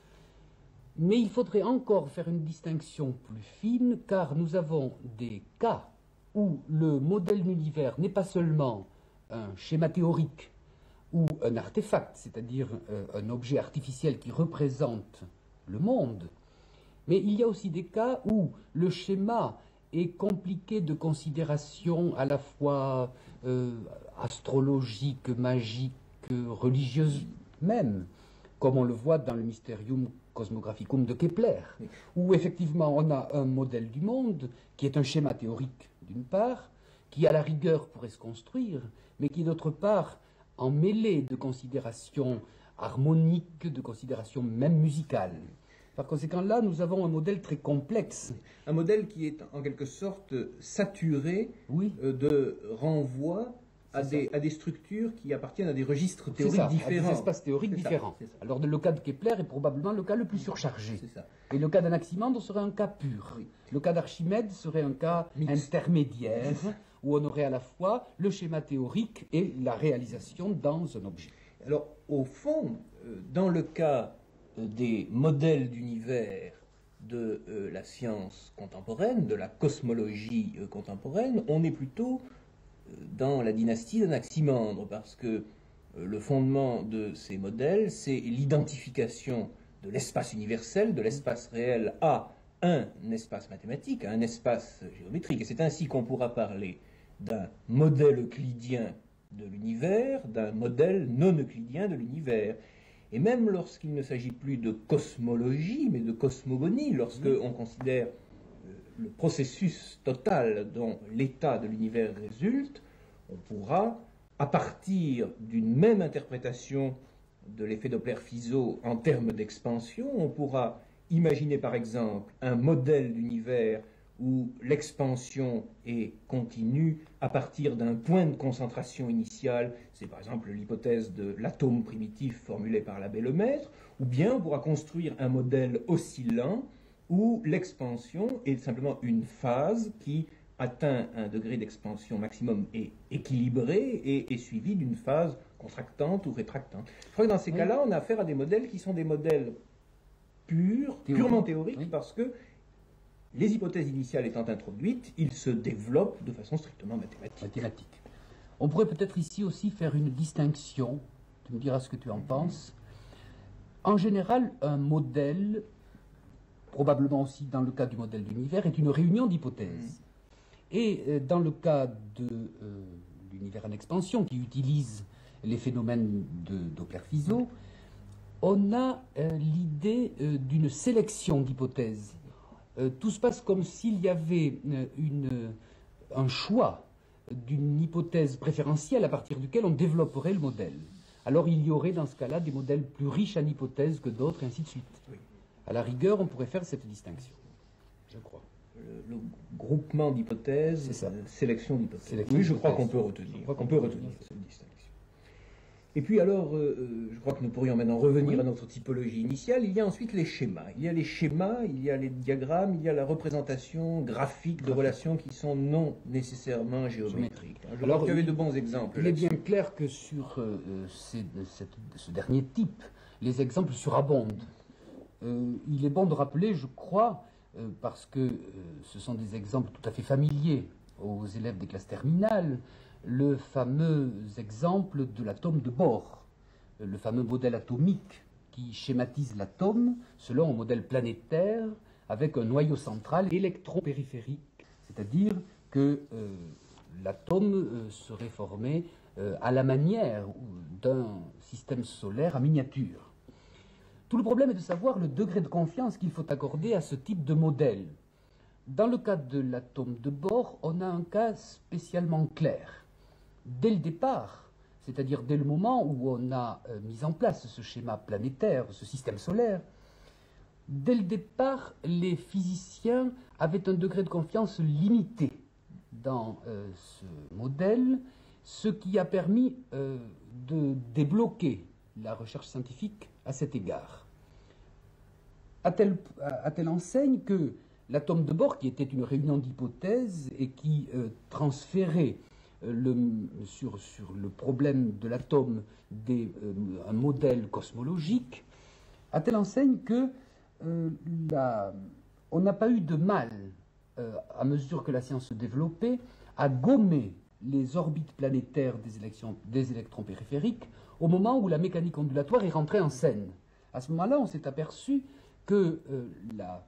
Mais il faudrait encore faire une distinction plus fine, car nous avons des cas où le modèle d'univers n'est pas seulement un schéma théorique ou un artefact, c'est-à-dire euh, un objet artificiel qui représente le monde, mais il y a aussi des cas où le schéma est compliqué de considérations à la fois euh, astrologiques, magiques, religieuses même, comme on le voit dans le Mysterium Cosmographicum de Kepler, oui. Où effectivement on a un modèle du monde qui est un schéma théorique d'une part, qui à la rigueur pourrait se construire, mais qui d'autre part en mêlée de considérations harmoniques, de considérations même musicales. Par conséquent, là, nous avons un modèle très complexe. Un modèle qui est en quelque sorte saturé oui. de renvois à des, à des structures qui appartiennent à des registres théoriques ça, différents. À des espaces théoriques différents. Ça, ça. Alors, le cas de Kepler est probablement le cas le plus surchargé. Ça. Et le cas d'Anaximandre serait un cas pur. Oui. Le cas d'Archimède serait un cas Mix. intermédiaire, où on aurait à la fois le schéma théorique et la réalisation dans un objet. Alors, au fond, dans le cas des modèles d'univers de euh, la science contemporaine, de la cosmologie euh, contemporaine, on est plutôt euh, dans la dynastie d'Anaximandre, parce que euh, le fondement de ces modèles, c'est l'identification de l'espace universel, de l'espace réel à un espace mathématique, à un espace géométrique. Et c'est ainsi qu'on pourra parler d'un modèle euclidien de l'univers, d'un modèle non euclidien de l'univers. Et même lorsqu'il ne s'agit plus de cosmologie, mais de cosmogonie, lorsque on considère le processus total dont l'état de l'univers résulte, on pourra, à partir d'une même interprétation de l'effet Doppler-Fizeau en termes d'expansion, on pourra imaginer par exemple un modèle d'univers où l'expansion est continue à partir d'un point de concentration initial, c'est par exemple l'hypothèse de l'atome primitif formulée par l'abbé Lemaître, ou bien on pourra construire un modèle oscillant où l'expansion est simplement une phase qui atteint un degré d'expansion maximum et équilibré et est suivie d'une phase contractante ou rétractante. Je crois que dans ces oui. cas-là, on a affaire à des modèles qui sont des modèles purs, Théorie. purement théoriques, oui. parce que les hypothèses initiales étant introduites, ils se développent de façon strictement mathématique. mathématique. On pourrait peut-être ici aussi faire une distinction, tu me diras ce que tu en penses. En général, un modèle, probablement aussi dans le cas du modèle d'univers, est une réunion d'hypothèses. Mmh. Et euh, dans le cas de euh, l'univers en expansion, qui utilise les phénomènes de Doppler-Fizeau, on a euh, l'idée euh, d'une sélection d'hypothèses. Euh, tout se passe comme s'il y avait euh, une, un choix d'une hypothèse préférentielle à partir duquel on développerait le modèle. Alors il y aurait dans ce cas-là des modèles plus riches en hypothèses que d'autres, et ainsi de suite. Oui. À la rigueur, on pourrait faire cette distinction, je crois. Le, le groupement d'hypothèses, euh, sélection d'hypothèses. Oui, je crois qu'on peut retenir. On peut retenir cette distinction. Et puis alors, euh, je crois que nous pourrions maintenant revenir oui. à notre typologie initiale. Il y a ensuite les schémas. Il y a les schémas, il y a les diagrammes, il y a la représentation graphique de relations qui sont non nécessairement géométriques. Je alors, crois qu'il y avait de bons exemples. Il est bien clair que sur euh, ces, cette, ce dernier type, les exemples surabondent. Euh, il est bon de rappeler, je crois, euh, parce que euh, ce sont des exemples tout à fait familiers aux élèves des classes terminales, le fameux exemple de l'atome de Bohr, le fameux modèle atomique qui schématise l'atome selon un modèle planétaire avec un noyau central électropériphérique, c'est-à-dire que euh, l'atome euh, serait formé euh, à la manière d'un système solaire en miniature. Tout le problème est de savoir le degré de confiance qu'il faut accorder à ce type de modèle. Dans le cas de l'atome de Bohr, on a un cas spécialement clair. Dès le départ, c'est-à-dire dès le moment où on a euh, mis en place ce schéma planétaire, ce système solaire, Dès le départ, les physiciens avaient un degré de confiance limité dans euh, ce modèle, ce qui a permis euh, de débloquer la recherche scientifique à cet égard. À telle, à telle enseigne que l'atome de Bohr, qui était une réunion d'hypothèses et qui euh, transférait euh, le, sur, sur le problème de l'atome euh, un modèle cosmologique, à telle enseigne que euh, la, on n'a pas eu de mal, euh, à mesure que la science se développait, à gommer les orbites planétaires des, élections, des électrons périphériques au moment où la mécanique ondulatoire est rentrée en scène. À ce moment-là, on s'est aperçu que euh, la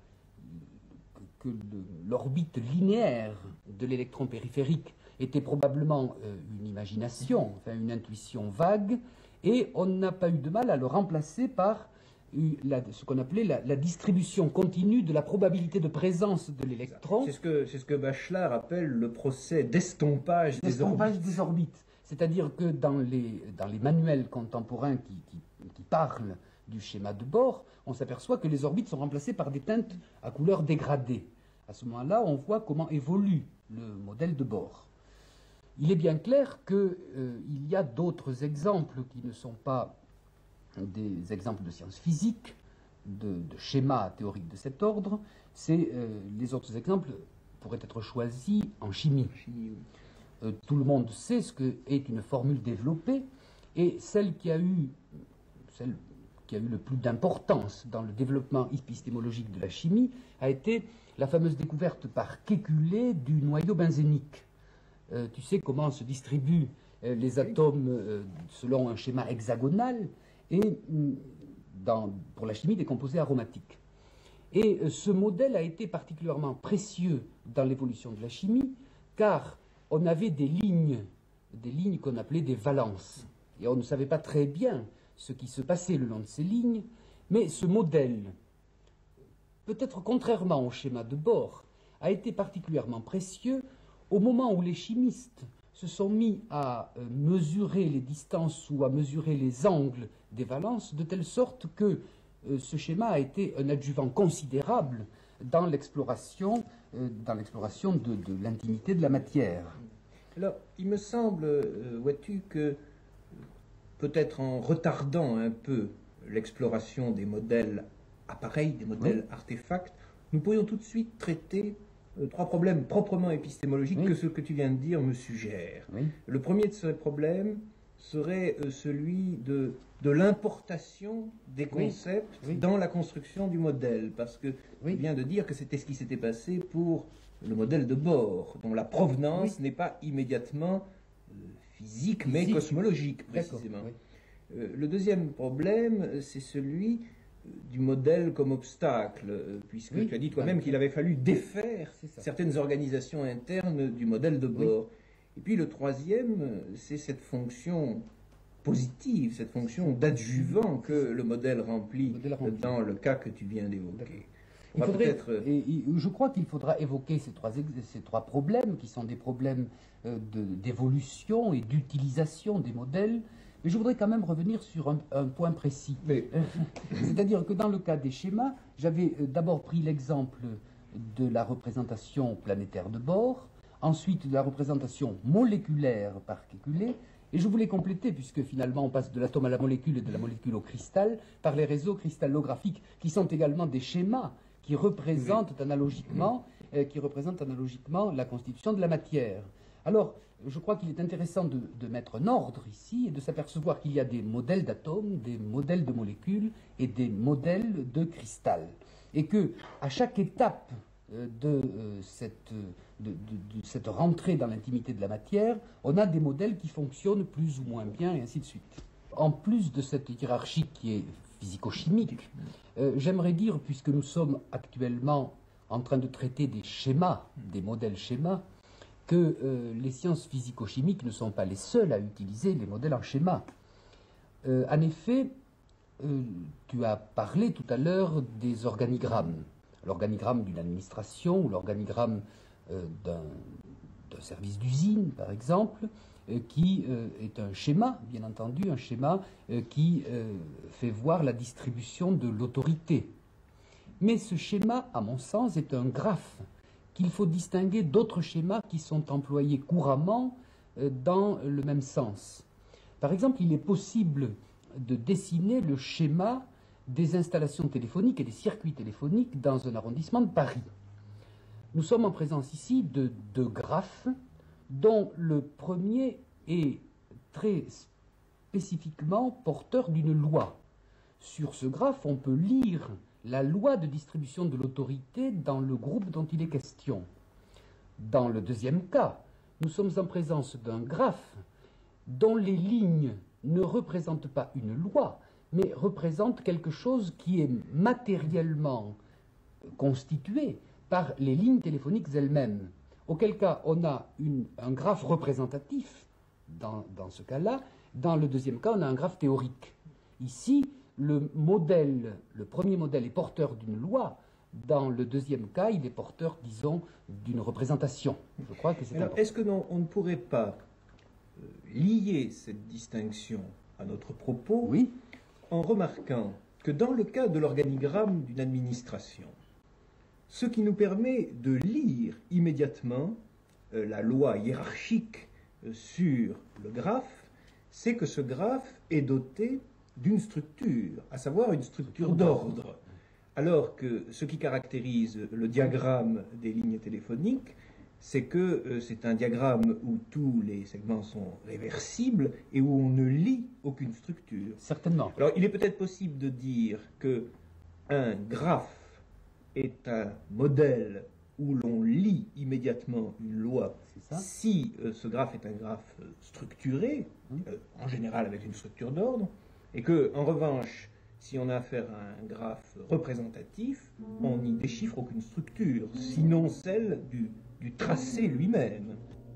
que l'orbite linéaire de l'électron périphérique était probablement euh, une imagination, enfin une intuition vague, et on n'a pas eu de mal à le remplacer par euh, la, ce qu'on appelait la, la distribution continue de la probabilité de présence de l'électron. C'est ce que, c'est ce que Bachelard appelle le procès d'estompage des orbites. des orbites. C'est-à-dire que dans les, dans les manuels contemporains qui, qui, qui parlent du schéma de Bohr, on s'aperçoit que les orbites sont remplacées par des teintes à couleur dégradée. À ce moment-là, on voit comment évolue le modèle de Bohr. Il est bien clair qu'il euh, y a d'autres exemples qui ne sont pas des exemples de sciences physiques, de, de schémas théoriques de cet ordre. C'est, euh, les autres exemples pourraient être choisis en chimie. Chimie, oui. Euh, tout le monde sait ce qu'est une formule développée, et celle qui a eu... Celle, qui a eu le plus d'importance dans le développement épistémologique de la chimie, a été la fameuse découverte par Kekulé du noyau benzénique. Euh, tu sais comment se distribuent euh, les atomes euh, selon un schéma hexagonal, et dans, pour la chimie des composés aromatiques. Et euh, ce modèle a été particulièrement précieux dans l'évolution de la chimie, car on avait des lignes, des lignes qu'on appelait des valences, et on ne savait pas très bien ce qui se passait le long de ces lignes, mais ce modèle, peut-être contrairement au schéma de Bohr, a été particulièrement précieux au moment où les chimistes se sont mis à mesurer les distances ou à mesurer les angles des valences, de telle sorte que euh, ce schéma a été un adjuvant considérable dans l'exploration euh, dans l'exploration de, de l'intimité de la matière. Alors, il me semble, euh, vois-tu, que peut-être en retardant un peu l'exploration des modèles appareils, des modèles oui. artefacts, nous pourrions tout de suite traiter euh, trois problèmes proprement épistémologiques oui. que ce que tu viens de dire me suggère. Oui. Le premier de ces problèmes serait euh, celui de, de l'importation des concepts oui. Oui. dans la construction du modèle, parce que oui. tu viens de dire que c'était ce qui s'était passé pour le modèle de Bohr, dont la provenance oui. n'est pas immédiatement physique, mais physique. cosmologique, précisément. Oui. Euh, le deuxième problème, c'est celui du modèle comme obstacle, euh, puisque oui. tu as dit toi-même qu'il avait fallu défaire certaines organisations internes du modèle de Bohr. Oui. Et puis le troisième, c'est cette fonction positive, cette fonction d'adjuvant que le modèle remplit, le modèle remplit dans le cas que tu viens d'évoquer. Il faudrait, et, et, je crois qu'il faudra évoquer ces trois, ces trois problèmes, qui sont des problèmes euh, d'évolution et d'utilisation des modèles, mais je voudrais quand même revenir sur un, un point précis. C'est-à-dire que dans le cas des schémas, j'avais euh, d'abord pris l'exemple de la représentation planétaire de Bohr, ensuite de la représentation moléculaire par Kekulé, et je voulais compléter, puisque finalement on passe de l'atome à la molécule et de la molécule au cristal, par les réseaux cristallographiques, qui sont également des schémas qui représentent oui. analogiquement, euh, qui représentent analogiquement la constitution de la matière. Alors, je crois qu'il est intéressant de, de mettre un ordre ici et de s'apercevoir qu'il y a des modèles d'atomes, des modèles de molécules et des modèles de cristal. Et que, à chaque étape euh, de, euh, cette, de, de, de cette rentrée dans l'intimité de la matière, on a des modèles qui fonctionnent plus ou moins bien, et ainsi de suite. En plus de cette hiérarchie qui est physico-chimique, euh, j'aimerais dire, puisque nous sommes actuellement en train de traiter des schémas, des modèles schémas, que euh, les sciences physico-chimiques ne sont pas les seules à utiliser les modèles en schéma. Euh, en effet, euh, tu as parlé tout à l'heure des organigrammes. L'organigramme d'une administration ou l'organigramme euh, d'un d'un service d'usine, par exemple, euh, qui euh, est un schéma, bien entendu, un schéma euh, qui euh, fait voir la distribution de l'autorité. Mais ce schéma, à mon sens, est un graphe qu'il faut distinguer d'autres schémas qui sont employés couramment euh, dans le même sens. Par exemple, il est possible de dessiner le schéma des installations téléphoniques et des circuits téléphoniques dans un arrondissement de Paris. Nous sommes en présence ici de deux graphes dont le premier est très spécifiquement porteur d'une loi. Sur ce graphe, on peut lire la loi de distribution de l'autorité dans le groupe dont il est question. Dans le deuxième cas, nous sommes en présence d'un graphe dont les lignes ne représentent pas une loi, mais représentent quelque chose qui est matériellement constitué par les lignes téléphoniques elles-mêmes. Auquel cas, on a une, un graphe représentatif dans, dans ce cas-là. Dans le deuxième cas, on a un graphe théorique. Ici, le modèle, le premier modèle est porteur d'une loi. Dans le deuxième cas, il est porteur, disons, d'une représentation. Je crois que c'est important. Alors, est-ce que non, on ne pourrait pas euh, lier cette distinction à notre propos, oui, en remarquant que dans le cas de l'organigramme d'une administration, ce qui nous permet de lire immédiatement euh, la loi hiérarchique euh, sur le graphe, c'est que ce graphe est doté d'une structure, à savoir une structure d'ordre. Alors que ce qui caractérise le diagramme des lignes téléphoniques, c'est que euh, c'est un diagramme où tous les segments sont réversibles et où on ne lit aucune structure. Certainement. Alors, il est peut-être possible de dire que un graphe est un modèle où l'on lit immédiatement une loi si euh, ce graphe est un graphe euh, structuré, euh, en général avec une structure d'ordre, et que, en revanche, si on a affaire à un graphe représentatif, on n'y déchiffre aucune structure, sinon celle du, du tracé lui-même.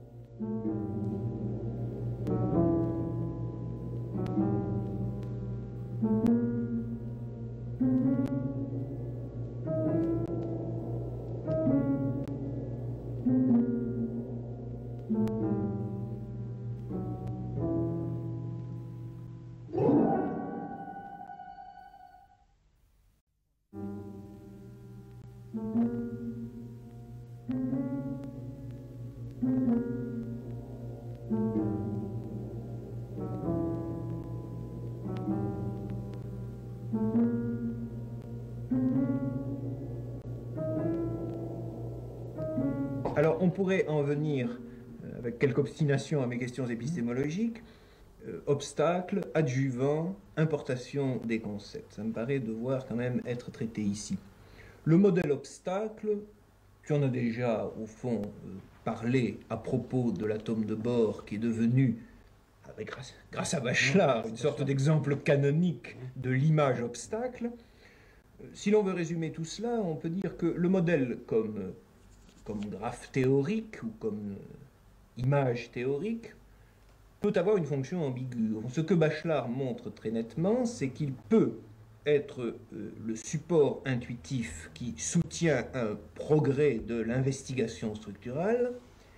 Alors, on pourrait en venir, euh, avec quelque obstination, à mes questions épistémologiques. Euh, obstacle, adjuvant, importation des concepts. Ça me paraît devoir quand même être traité ici. Le modèle obstacle, tu en as déjà, au fond, euh, parlé à propos de l'atome de Bohr, qui est devenu, avec, grâce, grâce à Bachelard, une sorte d'exemple canonique de l'image obstacle. Euh, si l'on veut résumer tout cela, on peut dire que le modèle comme... Euh, comme graphe théorique ou comme euh, image théorique, peut avoir une fonction ambiguë. Ce que Bachelard montre très nettement, c'est qu'il peut être euh, le support intuitif qui soutient un progrès de l'investigation structurale,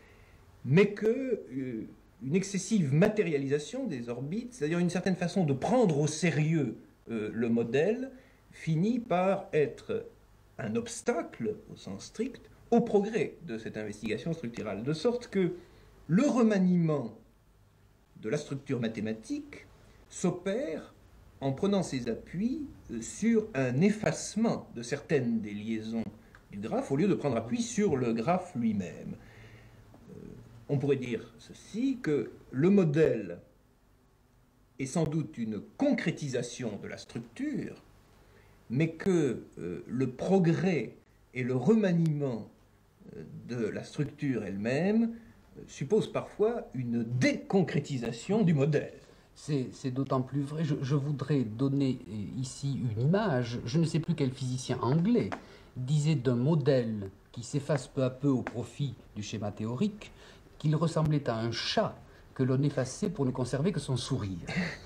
mais que euh, une excessive matérialisation des orbites, c'est-à-dire une certaine façon de prendre au sérieux euh, le modèle, finit par être un obstacle, au sens strict, au progrès de cette investigation structurale, de sorte que le remaniement de la structure mathématique s'opère en prenant ses appuis sur un effacement de certaines des liaisons du graphe, au lieu de prendre appui sur le graphe lui-même. Euh, on pourrait dire ceci, que le modèle est sans doute une concrétisation de la structure, mais que euh, le progrès et le remaniement de la structure elle-même suppose parfois une déconcrétisation du modèle. C'est d'autant plus vrai. Je, je voudrais donner ici une image. Je ne sais plus quel physicien anglais disait d'un modèle qui s'efface peu à peu au profit du schéma théorique qu'il ressemblait à un chat que l'on effaçait pour ne conserver que son sourire.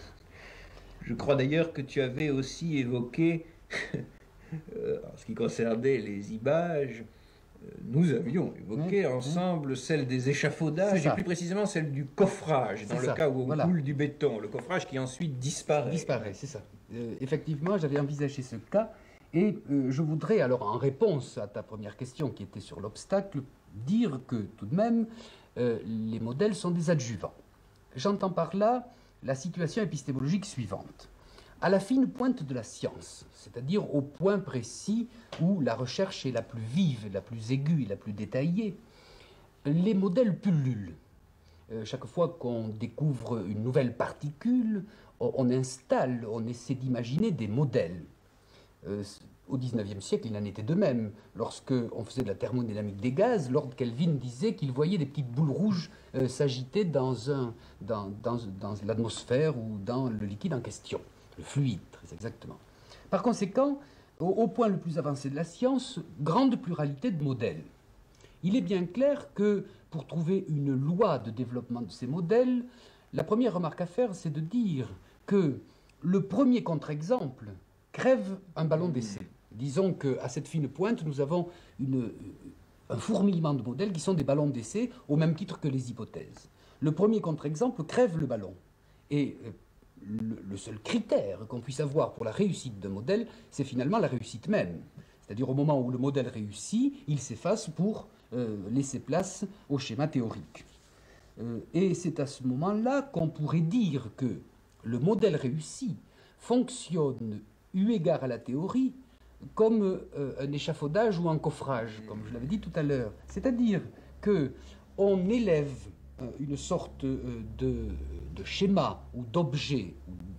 Je crois d'ailleurs que tu avais aussi évoqué, en ce qui concernait les images, nous avions évoqué mmh, ensemble mmh. celle des échafaudages, et plus précisément celle du coffrage, dans le ça. cas où on voilà. coule du béton, le coffrage qui ensuite disparaît. Disparaît, c'est ça. Euh, effectivement, j'avais envisagé ce cas, Et euh, je voudrais alors, en réponse à ta première question qui était sur l'obstacle, dire que tout de même, euh, les modèles sont des adjuvants. J'entends par là la situation épistémologique suivante. À la fine pointe de la science, c'est-à-dire au point précis où la recherche est la plus vive, la plus aiguë et la plus détaillée, les modèles pullulent. Euh, chaque fois qu'on découvre une nouvelle particule, on, on installe, on essaie d'imaginer des modèles. Euh, au dix-neuvième siècle, il en était de même. Lorsqu'on faisait de la thermodynamique des gaz, Lord Kelvin disait qu'il voyait des petites boules rouges euh, s'agiter dans, un, dans, dans, dans l'atmosphère ou dans le liquide en question, le fluide, très exactement. Par conséquent, au, au point le plus avancé de la science, grande pluralité de modèles. Il est bien clair que pour trouver une loi de développement de ces modèles, la première remarque à faire, c'est de dire que le premier contre-exemple crève un ballon d'essai. Disons qu'à cette fine pointe, nous avons une, un fourmillement de modèles qui sont des ballons d'essai au même titre que les hypothèses. Le premier contre-exemple crève le ballon. Et le, le seul critère qu'on puisse avoir pour la réussite d'un modèle, c'est finalement la réussite même. C'est-à-dire au moment où le modèle réussit, il s'efface pour euh, laisser place au schéma théorique. Euh, et c'est à ce moment-là qu'on pourrait dire que le modèle réussi fonctionne eu égard à la théorie, comme euh, un échafaudage ou un coffrage, comme je l'avais dit tout à l'heure. C'est-à-dire qu'on élève euh, une sorte euh, de, de schéma ou d'objet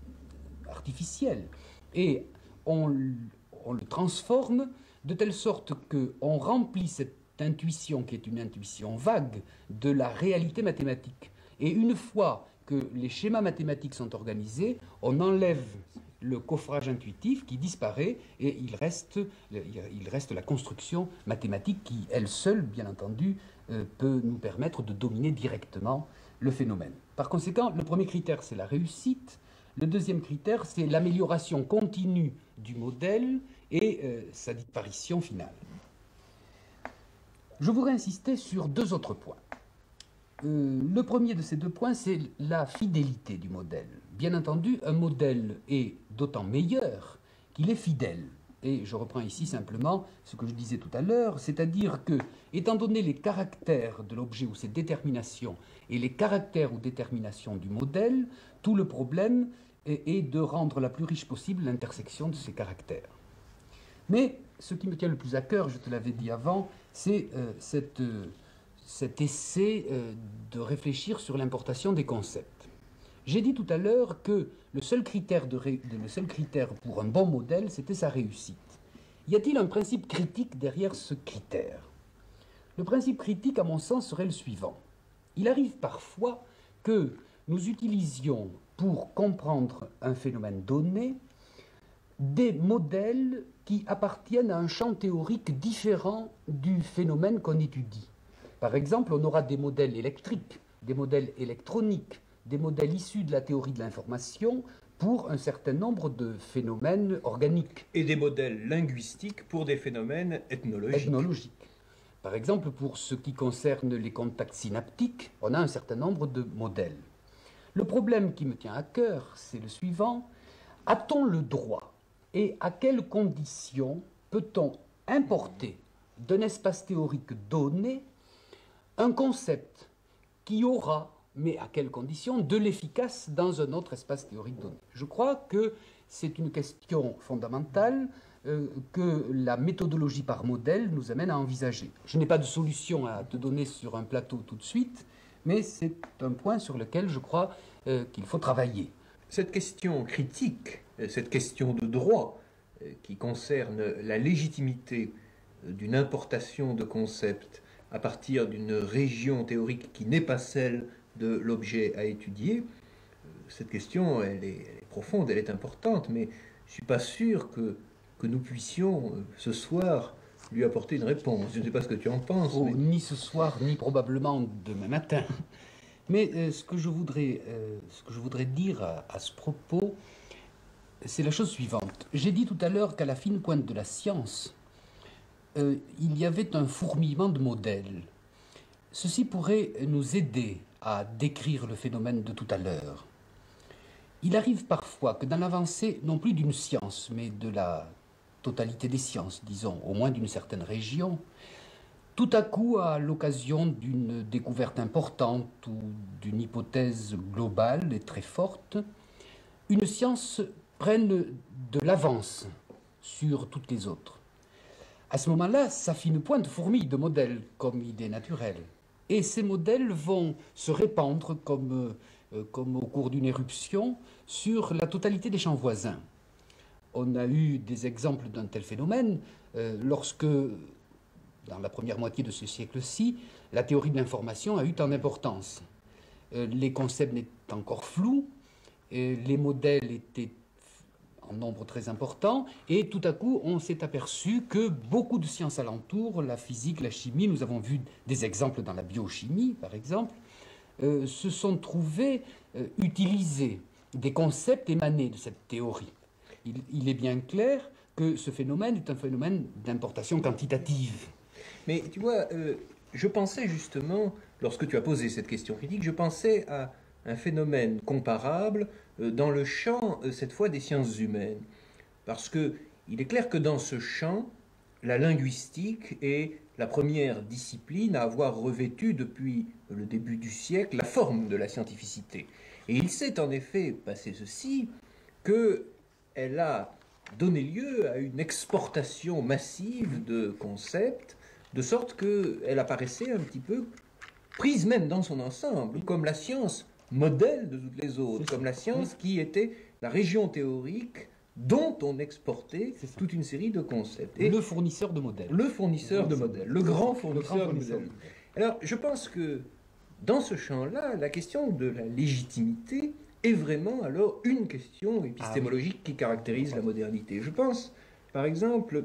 artificiel et on, on le transforme de telle sorte qu'on remplit cette intuition, qui est une intuition vague, de la réalité mathématique. Et une fois que les schémas mathématiques sont organisés, on enlève le coffrage intuitif qui disparaît et il reste, il reste la construction mathématique qui, elle seule, bien entendu, euh, peut nous permettre de dominer directement le phénomène. Par conséquent, le premier critère, c'est la réussite. Le deuxième critère, c'est l'amélioration continue du modèle et euh, sa disparition finale. Je voudrais insister sur deux autres points. Euh, le premier de ces deux points, c'est la fidélité du modèle. Bien entendu, un modèle est d'autant meilleur qu'il est fidèle. Et je reprends ici simplement ce que je disais tout à l'heure, c'est-à-dire que, étant donné les caractères de l'objet ou ses déterminations et les caractères ou déterminations du modèle, tout le problème est, est de rendre la plus riche possible l'intersection de ces caractères. Mais ce qui me tient le plus à cœur, je te l'avais dit avant, c'est euh, cette... Euh, cet essai euh, de réfléchir sur l'importation des concepts. J'ai dit tout à l'heure que le seul critère, de ré... le seul critère pour un bon modèle, c'était sa réussite. Y a-t-il un principe critique derrière ce critère? Le principe critique, à mon sens, serait le suivant. Il arrive parfois que nous utilisions, pour comprendre un phénomène donné, des modèles qui appartiennent à un champ théorique différent du phénomène qu'on étudie. Par exemple, on aura des modèles électriques, des modèles électroniques, des modèles issus de la théorie de l'information pour un certain nombre de phénomènes organiques. Et des modèles linguistiques pour des phénomènes ethnologiques. Ethnologiques. Par exemple, pour ce qui concerne les contacts synaptiques, on a un certain nombre de modèles. Le problème qui me tient à cœur, c'est le suivant. A-t-on le droit et à quelles conditions peut-on importer d'un espace théorique donné un concept qui aura, mais à quelles conditions, de l'efficace dans un autre espace théorique donné? Je crois que c'est une question fondamentale euh, que la méthodologie par modèle nous amène à envisager. Je n'ai pas de solution à te donner sur un plateau tout de suite, mais c'est un point sur lequel je crois euh, qu'il faut travailler. Cette question critique, cette question de droit euh, qui concerne la légitimité d'une importation de concepts à partir d'une région théorique qui n'est pas celle de l'objet à étudier, cette question, elle est, elle est profonde, elle est importante, mais je ne suis pas sûr que, que nous puissions, ce soir, lui apporter une réponse. Je ne sais pas ce que tu en penses. Oh, mais... Ni ce soir, ni probablement demain matin. Mais euh, ce, que je voudrais, euh, ce que je voudrais dire à, à ce propos, c'est la chose suivante. J'ai dit tout à l'heure qu'à la fine pointe de la science, Euh, il y avait un fourmillement de modèles. Ceci pourrait nous aider à décrire le phénomène de tout à l'heure. Il arrive parfois que dans l'avancée, non plus d'une science, mais de la totalité des sciences, disons, au moins d'une certaine région, tout à coup, à l'occasion d'une découverte importante ou d'une hypothèse globale et très forte, une science prenne de l'avance sur toutes les autres. À ce moment-là, ça fait une pointe fourmille de modèles comme idée naturelle. Et ces modèles vont se répandre comme, euh, comme au cours d'une éruption sur la totalité des champs voisins. On a eu des exemples d'un tel phénomène euh, lorsque, dans la première moitié de ce siècle-ci, la théorie de l'information a eu tant d'importance. Euh, les concepts étaient encore flous, euh, les modèles étaient en nombre très important, et tout à coup, on s'est aperçu que beaucoup de sciences alentour, la physique, la chimie, nous avons vu des exemples dans la biochimie, par exemple, euh, se sont trouvés euh, utiliser des concepts émanés de cette théorie. Il, il est bien clair que ce phénomène est un phénomène d'importation quantitative. Mais tu vois, euh, je pensais justement, lorsque tu as posé cette question critique, je pensais à un phénomène comparable euh, dans le champ, euh, cette fois, des sciences humaines. Parce que il est clair que dans ce champ, la linguistique est la première discipline à avoir revêtu depuis le début du siècle la forme de la scientificité. Et il s'est en effet passé ceci, qu'elle a donné lieu à une exportation massive de concepts, de sorte qu'elle apparaissait un petit peu prise même dans son ensemble, comme la science modèle de toutes les autres, comme la science qui était la région théorique dont on exportait toute une série de concepts. Et le fournisseur de modèles. Le fournisseur de modèles, le grand fournisseur, le grand fournisseur de modèles. Alors, je pense que dans ce champ-là, la question de la légitimité est vraiment alors une question épistémologique ah oui. qui caractérise la modernité. Je pense, par exemple,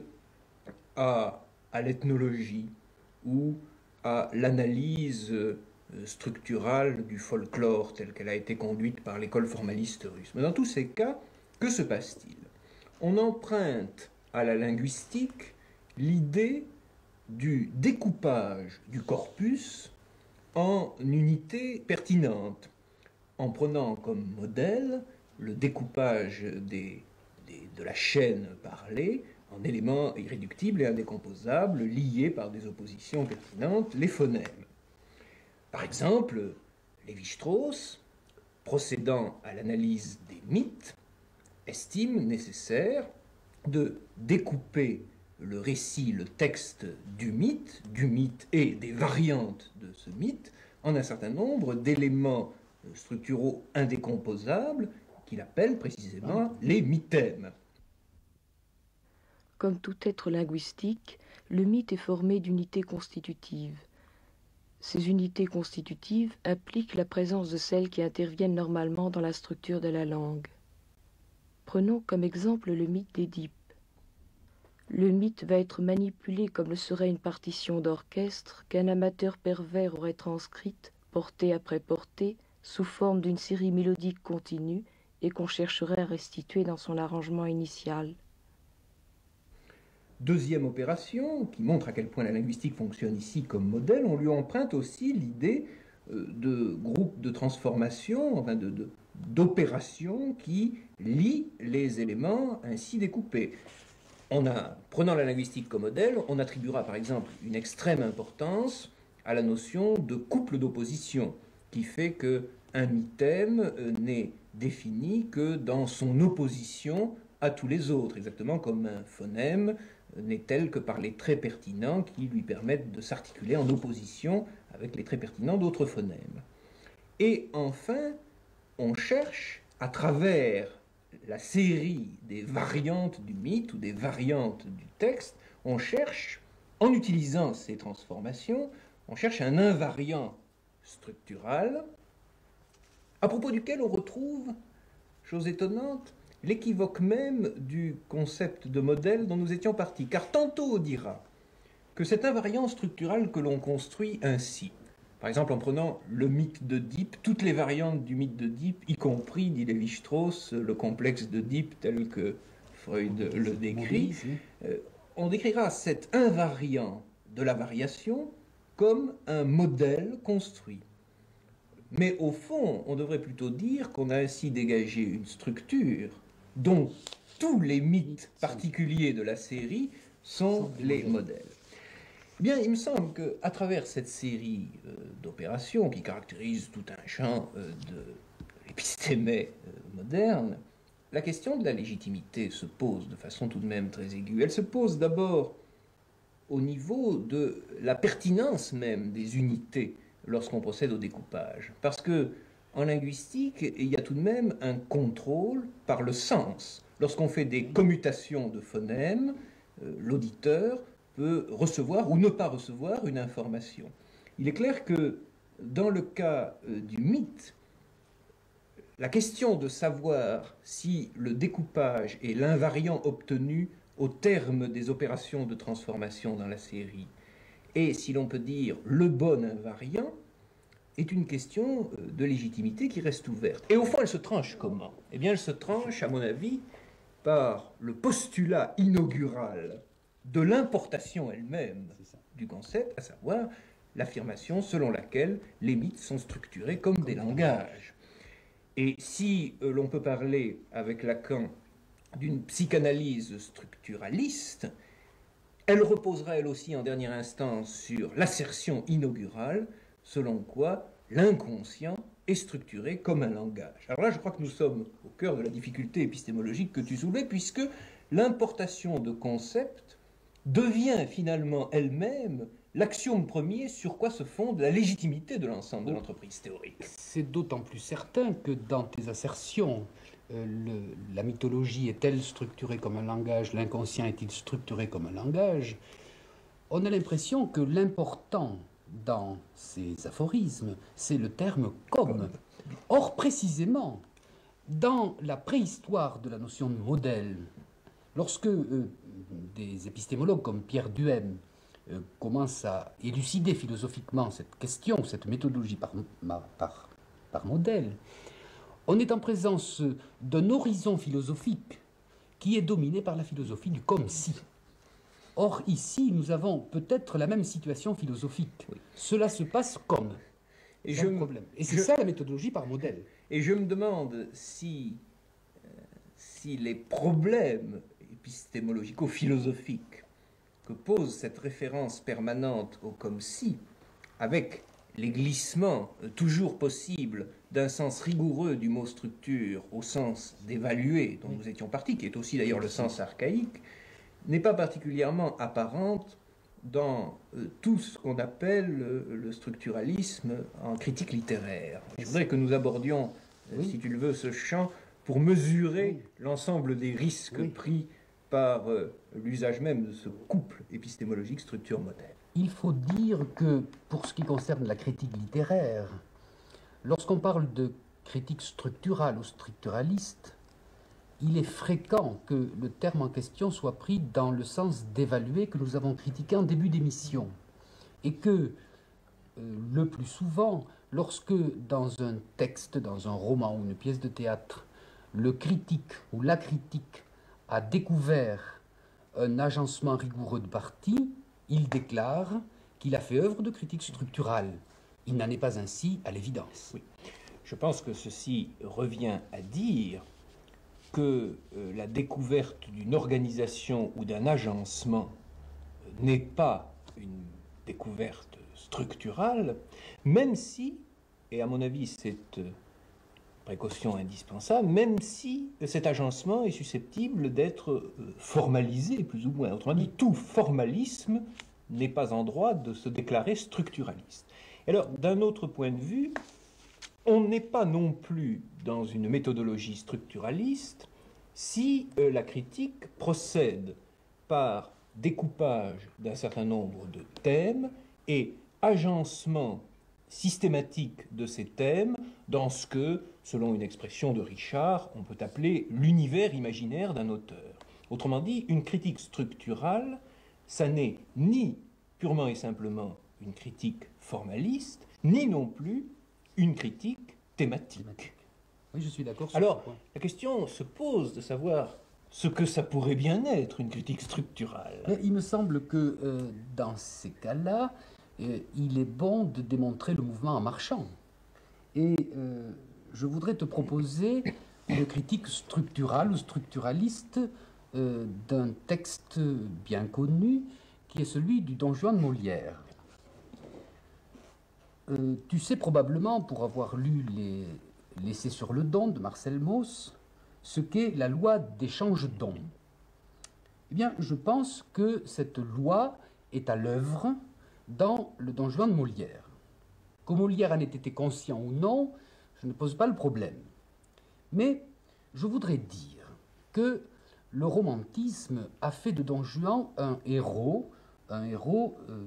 à, à l'ethnologie ou à l'analyse structurale du folklore telle qu'elle a été conduite par l'école formaliste russe. Mais dans tous ces cas, que se passe-t-il? On emprunte à la linguistique l'idée du découpage du corpus en unités pertinentes, en prenant comme modèle le découpage des, des, de la chaîne parlée en éléments irréductibles et indécomposables liés par des oppositions pertinentes, les phonèmes. Par exemple, Lévi-Strauss, procédant à l'analyse des mythes, estime nécessaire de découper le récit, le texte du mythe, du mythe et des variantes de ce mythe, en un certain nombre d'éléments structuraux indécomposables qu'il appelle précisément les mythèmes. Comme tout être linguistique, le mythe est formé d'unités constitutives. Ces unités constitutives impliquent la présence de celles qui interviennent normalement dans la structure de la langue. Prenons comme exemple le mythe d'Édipe. Le mythe va être manipulé comme le serait une partition d'orchestre qu'un amateur pervers aurait transcrite, portée après portée, sous forme d'une série mélodique continue et qu'on chercherait à restituer dans son arrangement initial. Deuxième opération, qui montre à quel point la linguistique fonctionne ici comme modèle, on lui emprunte aussi l'idée de groupes de transformation, enfin de, de, d'opérations qui lient les éléments ainsi découpés. On a, prenant la linguistique comme modèle, on attribuera par exemple une extrême importance à la notion de couple d'opposition, qui fait qu'un mythème n'est défini que dans son opposition à tous les autres, exactement comme un phonème n'est tel que par les traits pertinents qui lui permettent de s'articuler en opposition avec les traits pertinents d'autres phonèmes. Et enfin, on cherche, à travers la série des variantes du mythe ou des variantes du texte, on cherche, en utilisant ces transformations, on cherche un invariant structural, à propos duquel on retrouve, chose étonnante, l'équivoque même du concept de modèle dont nous étions partis. Car tantôt on dira que cet invariant structural que l'on construit ainsi, par exemple en prenant le mythe d'Oedipe, toutes les variantes du mythe d'Oedipe, y compris, dit Lévi-Strauss, le complexe d'Oedipe tel que Freud le décrit, euh, on décrira cet invariant de la variation comme un modèle construit. Mais au fond, on devrait plutôt dire qu'on a ainsi dégagé une structure dont tous les mythes particuliers de la série sont les modèles. Eh bien, il me semble qu'à travers cette série euh, d'opérations qui caractérise tout un champ euh, de l'épistémé euh, moderne, la question de la légitimité se pose de façon tout de même très aiguë. Elle se pose d'abord au niveau de la pertinence même des unités lorsqu'on procède au découpage. Parce que en linguistique, il y a tout de même un contrôle par le sens. Lorsqu'on fait des commutations de phonèmes, euh, l'auditeur peut recevoir ou ne pas recevoir une information. Il est clair que dans le cas euh, du mythe, la question de savoir si le découpage est l'invariant obtenu au terme des opérations de transformation dans la série et, si l'on peut dire, le bon invariant, est une question de légitimité qui reste ouverte. Et au fond, elle se tranche comment? Eh bien, elle se tranche, à mon avis, par le postulat inaugural de l'importation elle-même du concept, à savoir l'affirmation selon laquelle les mythes sont structurés comme des langages. Et si euh, l'on peut parler avec Lacan d'une psychanalyse structuraliste, elle reposera elle aussi en dernière instance sur l'assertion inaugurale selon quoi l'inconscient est structuré comme un langage. Alors là, je crois que nous sommes au cœur de la difficulté épistémologique que tu soulevais, puisque l'importation de concepts devient finalement elle-même l'axiome premier sur quoi se fonde la légitimité de l'ensemble de l'entreprise théorique. C'est d'autant plus certain que dans tes assertions, euh, le, la mythologie est-elle structurée comme un langage, l'inconscient est-il structuré comme un langage, on a l'impression que l'important dans ces aphorismes, c'est le terme « comme ». Or, précisément, dans la préhistoire de la notion de modèle, lorsque euh, des épistémologues comme Pierre Duhem euh, commencent à élucider philosophiquement cette question, cette méthodologie par, par, par modèle, on est en présence d'un horizon philosophique qui est dominé par la philosophie du « comme si ». Or, ici, nous avons peut-être la même situation philosophique. Oui. Cela se passe comme. Et, je, problème. Et c'est ça la méthodologie par modèle. Et je me demande si, euh, si les problèmes épistémologico-philosophiques que pose cette référence permanente au comme si, avec les glissements euh, toujours possibles d'un sens rigoureux du mot structure au sens d'évaluer, dont oui. nous étions partis, qui est aussi d'ailleurs le sens archaïque, n'est pas particulièrement apparente dans euh, tout ce qu'on appelle euh, le structuralisme en critique littéraire. Je voudrais que nous abordions, euh, oui. si tu le veux, ce champ pour mesurer oui. l'ensemble des risques oui. pris par euh, l'usage même de ce couple épistémologique structure-modèle. Il faut dire que, pour ce qui concerne la critique littéraire, lorsqu'on parle de critique structurale ou structuraliste, il est fréquent que le terme en question soit pris dans le sens d'évaluer que nous avons critiqué en début d'émission. Et que, euh, le plus souvent, lorsque dans un texte, dans un roman ou une pièce de théâtre, le critique ou la critique a découvert un agencement rigoureux de partie, il déclare qu'il a fait œuvre de critique structurale. Il n'en est pas ainsi à l'évidence. Oui. Je pense que ceci revient à dire que euh, la découverte d'une organisation ou d'un agencement euh, n'est pas une découverte structurale, même si, et à mon avis c'est euh, précaution indispensable, même si euh, cet agencement est susceptible d'être euh, formalisé plus ou moins. Autrement dit, tout formalisme n'est pas en droit de se déclarer structuraliste. Alors, d'un autre point de vue, on n'est pas non plus dans une méthodologie structuraliste si euh, la critique procède par découpage d'un certain nombre de thèmes et agencement systématique de ces thèmes dans ce que, selon une expression de Richard, on peut appeler l'univers imaginaire d'un auteur. Autrement dit, une critique structurale, ça n'est ni purement et simplement une critique formaliste, ni non plus une critique thématique. Oui, je suis d'accord. Alors, la question se pose de savoir ce que ça pourrait bien être, une critique structurale. Mais il me semble que euh, dans ces cas-là, euh, il est bon de démontrer le mouvement en marchant. Et euh, je voudrais te proposer une critique structurale ou structuraliste euh, d'un texte bien connu qui est celui du Don Juan de Molière. Euh, tu sais probablement, pour avoir lu les L'essai sur le don de Marcel Mauss, ce qu'est la loi d'échange-don. Eh bien, je pense que cette loi est à l'œuvre dans le Don Juan de Molière. Que Molière en ait été conscient ou non, je ne pose pas le problème. Mais je voudrais dire que le romantisme a fait de Don Juan un héros, un héros, euh,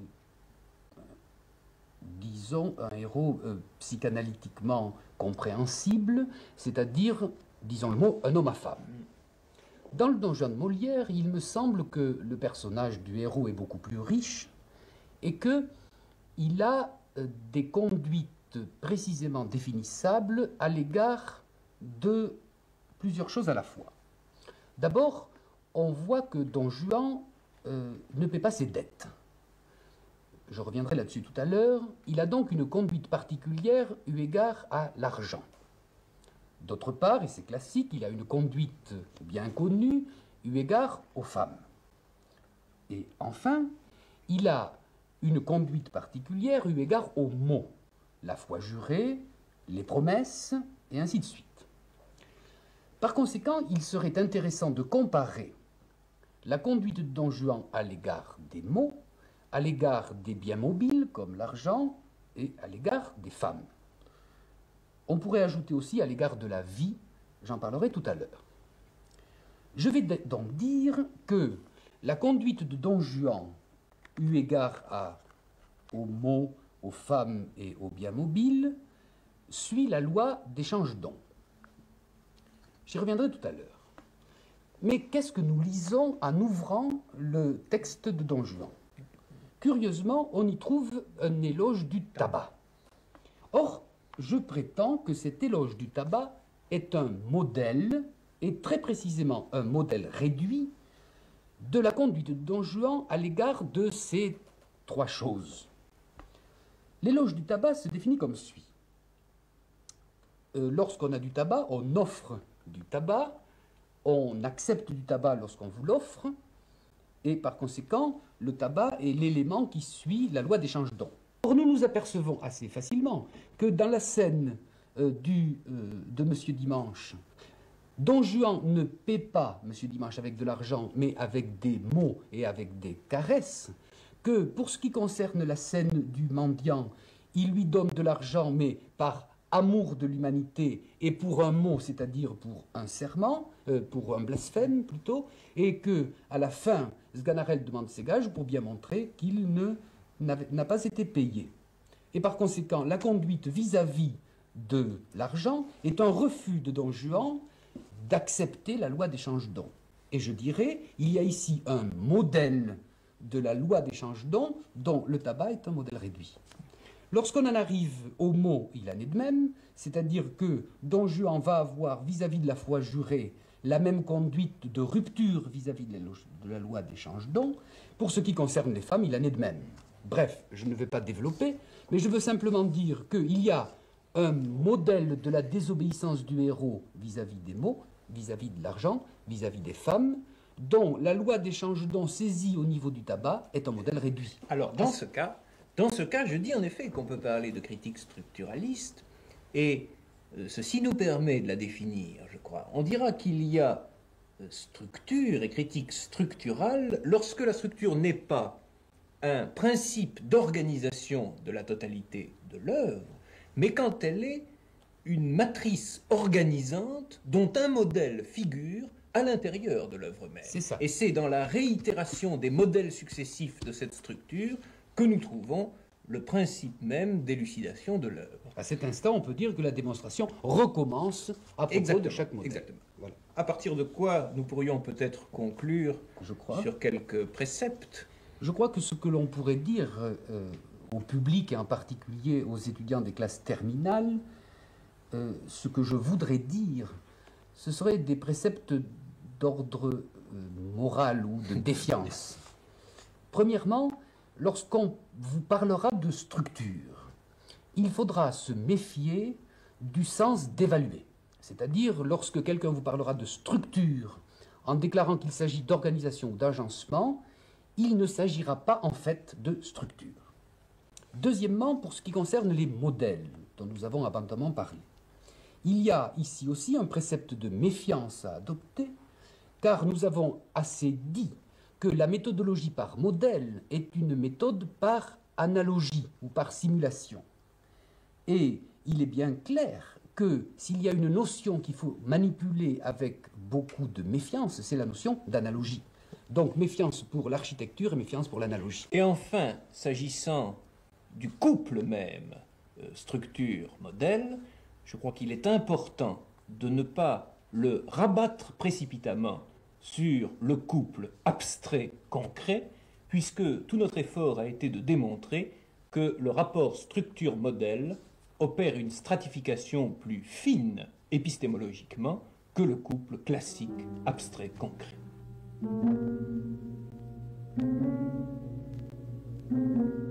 disons, un héros euh, psychanalytiquement compréhensible, c'est-à-dire, disons le mot, un homme à femme. Dans le Don Juan de Molière, il me semble que le personnage du héros est beaucoup plus riche et qu'il a euh, des conduites précisément définissables à l'égard de plusieurs choses à la fois. D'abord, on voit que Don Juan euh, ne paie pas ses dettes. Je reviendrai là-dessus tout à l'heure. Il a donc une conduite particulière eu égard à l'argent. D'autre part, et c'est classique, il a une conduite bien connue eu égard aux femmes. Et enfin, il a une conduite particulière eu égard aux mots, la foi jurée, les promesses, et ainsi de suite. Par conséquent, il serait intéressant de comparer la conduite de Don Juan à l'égard des mots, à l'égard des biens mobiles, comme l'argent, et à l'égard des femmes. On pourrait ajouter aussi à l'égard de la vie, j'en parlerai tout à l'heure. Je vais donc dire que la conduite de Don Juan, eu égard à, aux mots, aux femmes et aux biens mobiles, suit la loi d'échange-don. J'y reviendrai tout à l'heure. Mais qu'est-ce que nous lisons en ouvrant le texte de Don Juan ? Curieusement, on y trouve un éloge du tabac. Or, je prétends que cet éloge du tabac est un modèle, et très précisément un modèle réduit, de la conduite de Don Juan à l'égard de ces trois choses. L'éloge du tabac se définit comme suit. Euh, lorsqu'on a du tabac, on offre du tabac, on accepte du tabac lorsqu'on vous l'offre, et par conséquent, le tabac est l'élément qui suit la loi d'échange-don. Or, nous nous apercevons assez facilement que dans la scène euh, du, euh, de Monsieur Dimanche, Don Juan ne paie pas Monsieur Dimanche avec de l'argent, mais avec des mots et avec des caresses, que pour ce qui concerne la scène du mendiant, il lui donne de l'argent, mais par amour de l'humanité et pour un mot, c'est-à-dire pour un serment, euh, pour un blasphème plutôt, et que à la fin, Sganarelle demande ses gages pour bien montrer qu'il ne n'a pas été payé. Et par conséquent, la conduite vis-à-vis de l'argent est un refus de Don Juan d'accepter la loi d'échange-don. Et je dirais, il y a ici un modèle de la loi d'échange-don dont le tabac est un modèle réduit. Lorsqu'on en arrive au mot, il en est de même, c'est-à-dire que Don Juan va avoir vis-à-vis de la foi jurée la même conduite de rupture vis-à-vis de la loi d'échange-don. Pour ce qui concerne les femmes, il en est de même. Bref, je ne vais pas développer, mais je veux simplement dire qu'il y a un modèle de la désobéissance du héros vis-à-vis des mots, vis-à-vis de l'argent, vis-à-vis des femmes, dont la loi d'échange-don saisie au niveau du tabac est un modèle réduit. Alors, dans ce cas, dans ce cas, je dis en effet qu'on peut parler de critique structuraliste, et euh, ceci nous permet de la définir, je crois. On dira qu'il y a euh, structure et critique structurale lorsque la structure n'est pas un principe d'organisation de la totalité de l'œuvre, mais quand elle est une matrice organisante dont un modèle figure à l'intérieur de l'œuvre même. C'est ça. Et c'est dans la réitération des modèles successifs de cette structure que nous trouvons le principe même d'élucidation de l'œuvre. À cet instant, on peut dire que la démonstration recommence à propos Exactement, de chaque modèle. Exactement. Voilà. À partir de quoi nous pourrions peut-être conclure Je crois. sur quelques préceptes. Je crois que ce que l'on pourrait dire euh, au public et en particulier aux étudiants des classes terminales, euh, ce que je voudrais dire, ce serait des préceptes d'ordre euh, moral ou de défiance. Premièrement, lorsqu'on vous parlera de structure, il faudra se méfier du sens d'évaluer. C'est-à-dire, lorsque quelqu'un vous parlera de structure en déclarant qu'il s'agit d'organisation ou d'agencement, il ne s'agira pas en fait de structure. Deuxièmement, pour ce qui concerne les modèles, dont nous avons abondamment parlé, il y a ici aussi un précepte de méfiance à adopter, car nous avons assez dit que la méthodologie par modèle est une méthode par analogie ou par simulation. Et il est bien clair que s'il y a une notion qu'il faut manipuler avec beaucoup de méfiance, c'est la notion d'analogie. Donc méfiance pour l'architecture et méfiance pour l'analogie. Et enfin, s'agissant du couple même, euh, structure-modèle, je crois qu'il est important de ne pas le rabattre précipitamment sur le couple abstrait-concret, puisque tout notre effort a été de démontrer que le rapport structure-modèle opère une stratification plus fine épistémologiquement que le couple classique abstrait-concret.